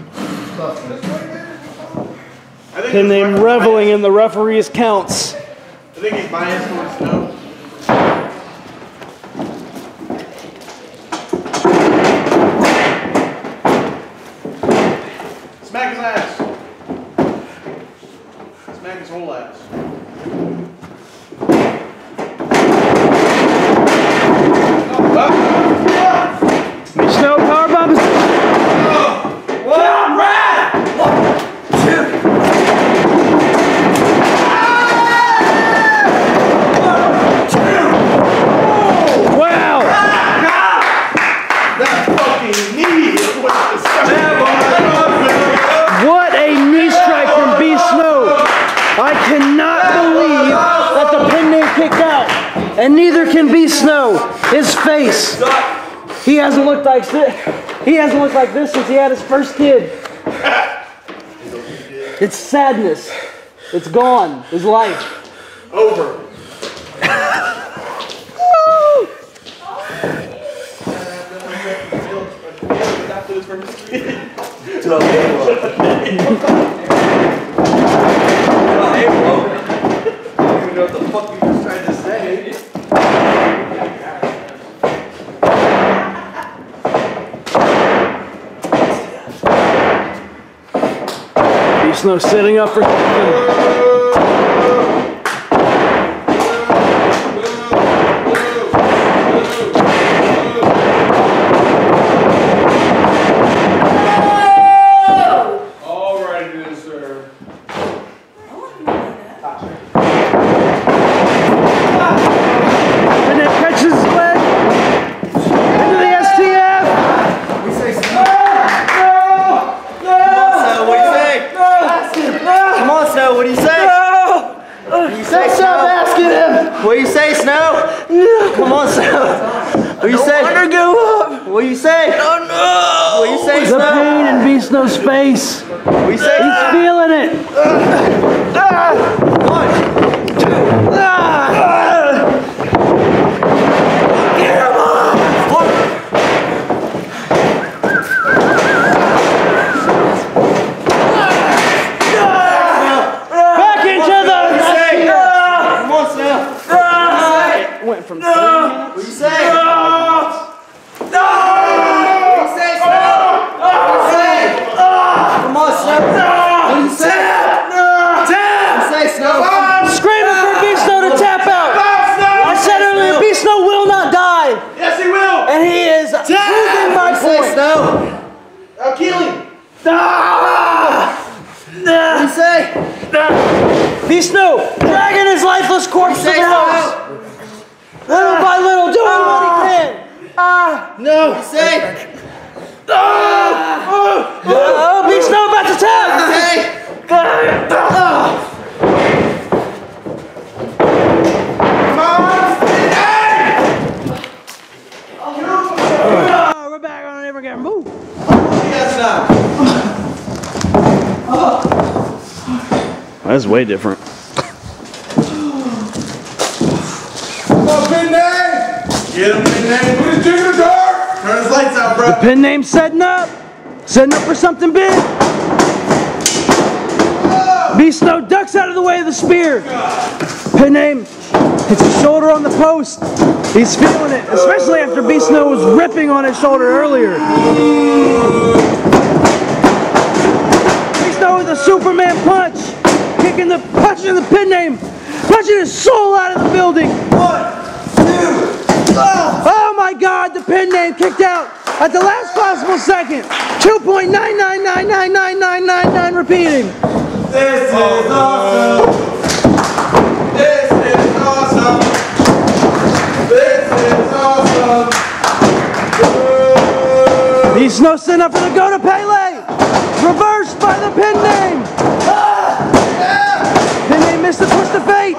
I think Pin he's name biased- reveling in the referee's counts. I think he's biased towards Snow. Smack his ass. Smack his whole ass. Bsnow powerbomb. One, red. One, two. Wow! That fucking knee is what the What a knee strike from Bsnow! I cannot believe that the pin name kicked out, and neither can Bsnow. His face. He hasn't looked like this. He hasn't looked like this since he had his first kid. It's sadness. It's gone. His life. Over. Bsnow sitting up for something. What do you say, Snow? No. Come on, Snow. What do you say? I don't go up. What do you say? Oh no. What do you say, Snow? The pain in Bsnow's face. What do you say? He's feeling it. One, two, Back into the. Come on, Snow. Went from. What do you say? No! No! What do you say, Snow? What do you say? Come on, Snow. What do you say? No! What do you say, Snow? Screaming for Bsnow to tap out. I said earlier, Bsnow will not die. Yes, he will. And he is proving my What do you say, point. Snow? I'll kill him. Ah! What do you say? Bsnow, dragging his lifeless corpse to the ropes. Little by little, doing what he can. Ah, no. Be safe. Oh, oh, Bsnow about to tap. Oh, we're back on it again. Move. Yes, now. That's way different. Come on, pin name! Get him, pin name. Put his jig in the dark! Turn his lights out, bro. The pin name setting up. Setting up for something big. Bsnow ducks out of the way of the spear. Pin name hits his shoulder on the post. He's feeling it, especially after Bsnow was ripping on his shoulder earlier. Bsnow with a Superman punch. Kicking the, punching the pin name. Punching his soul out of the building. One, two, oh my God, the pin name kicked out at the last possible second. two point nine nine nine nine nine nine nine nine repeating. This is awesome. This is awesome. This is awesome. Bsnow sent up for the go to Pele. Reversed by the pin name. Pin name missed the twist of fate.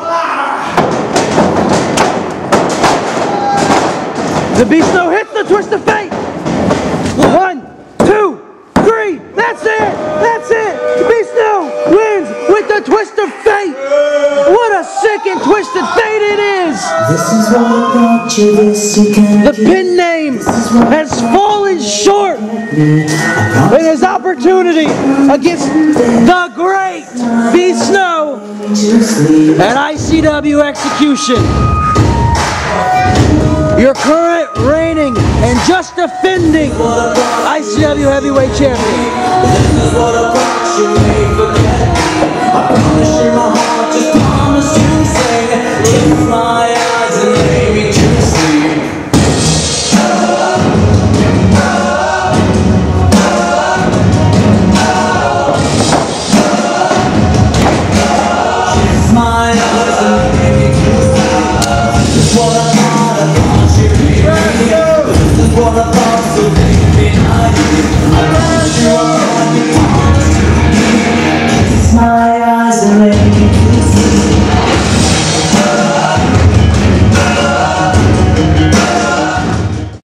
The Bsnow hits the twist of fate. One, two, three. That's it. That's it. Bsnow wins with the twist of fate. What a sick and twisted fate it is. This is what I brought you, this you can The pin name has fallen short in his opportunity against the great Bsnow at I C W Execution. Your current reigning and just defending I C W Heavyweight Champion. This is what I brought you, ain't forget me. I promise you my heart, just promise to sing. Kiss my eyes and lay me to sleep. Kiss my eyes and lay me to sleep. This is what I thought I brought you, baby. This is what I thought, so leave me behind you. I promise you I brought you. Kiss my eyes and let me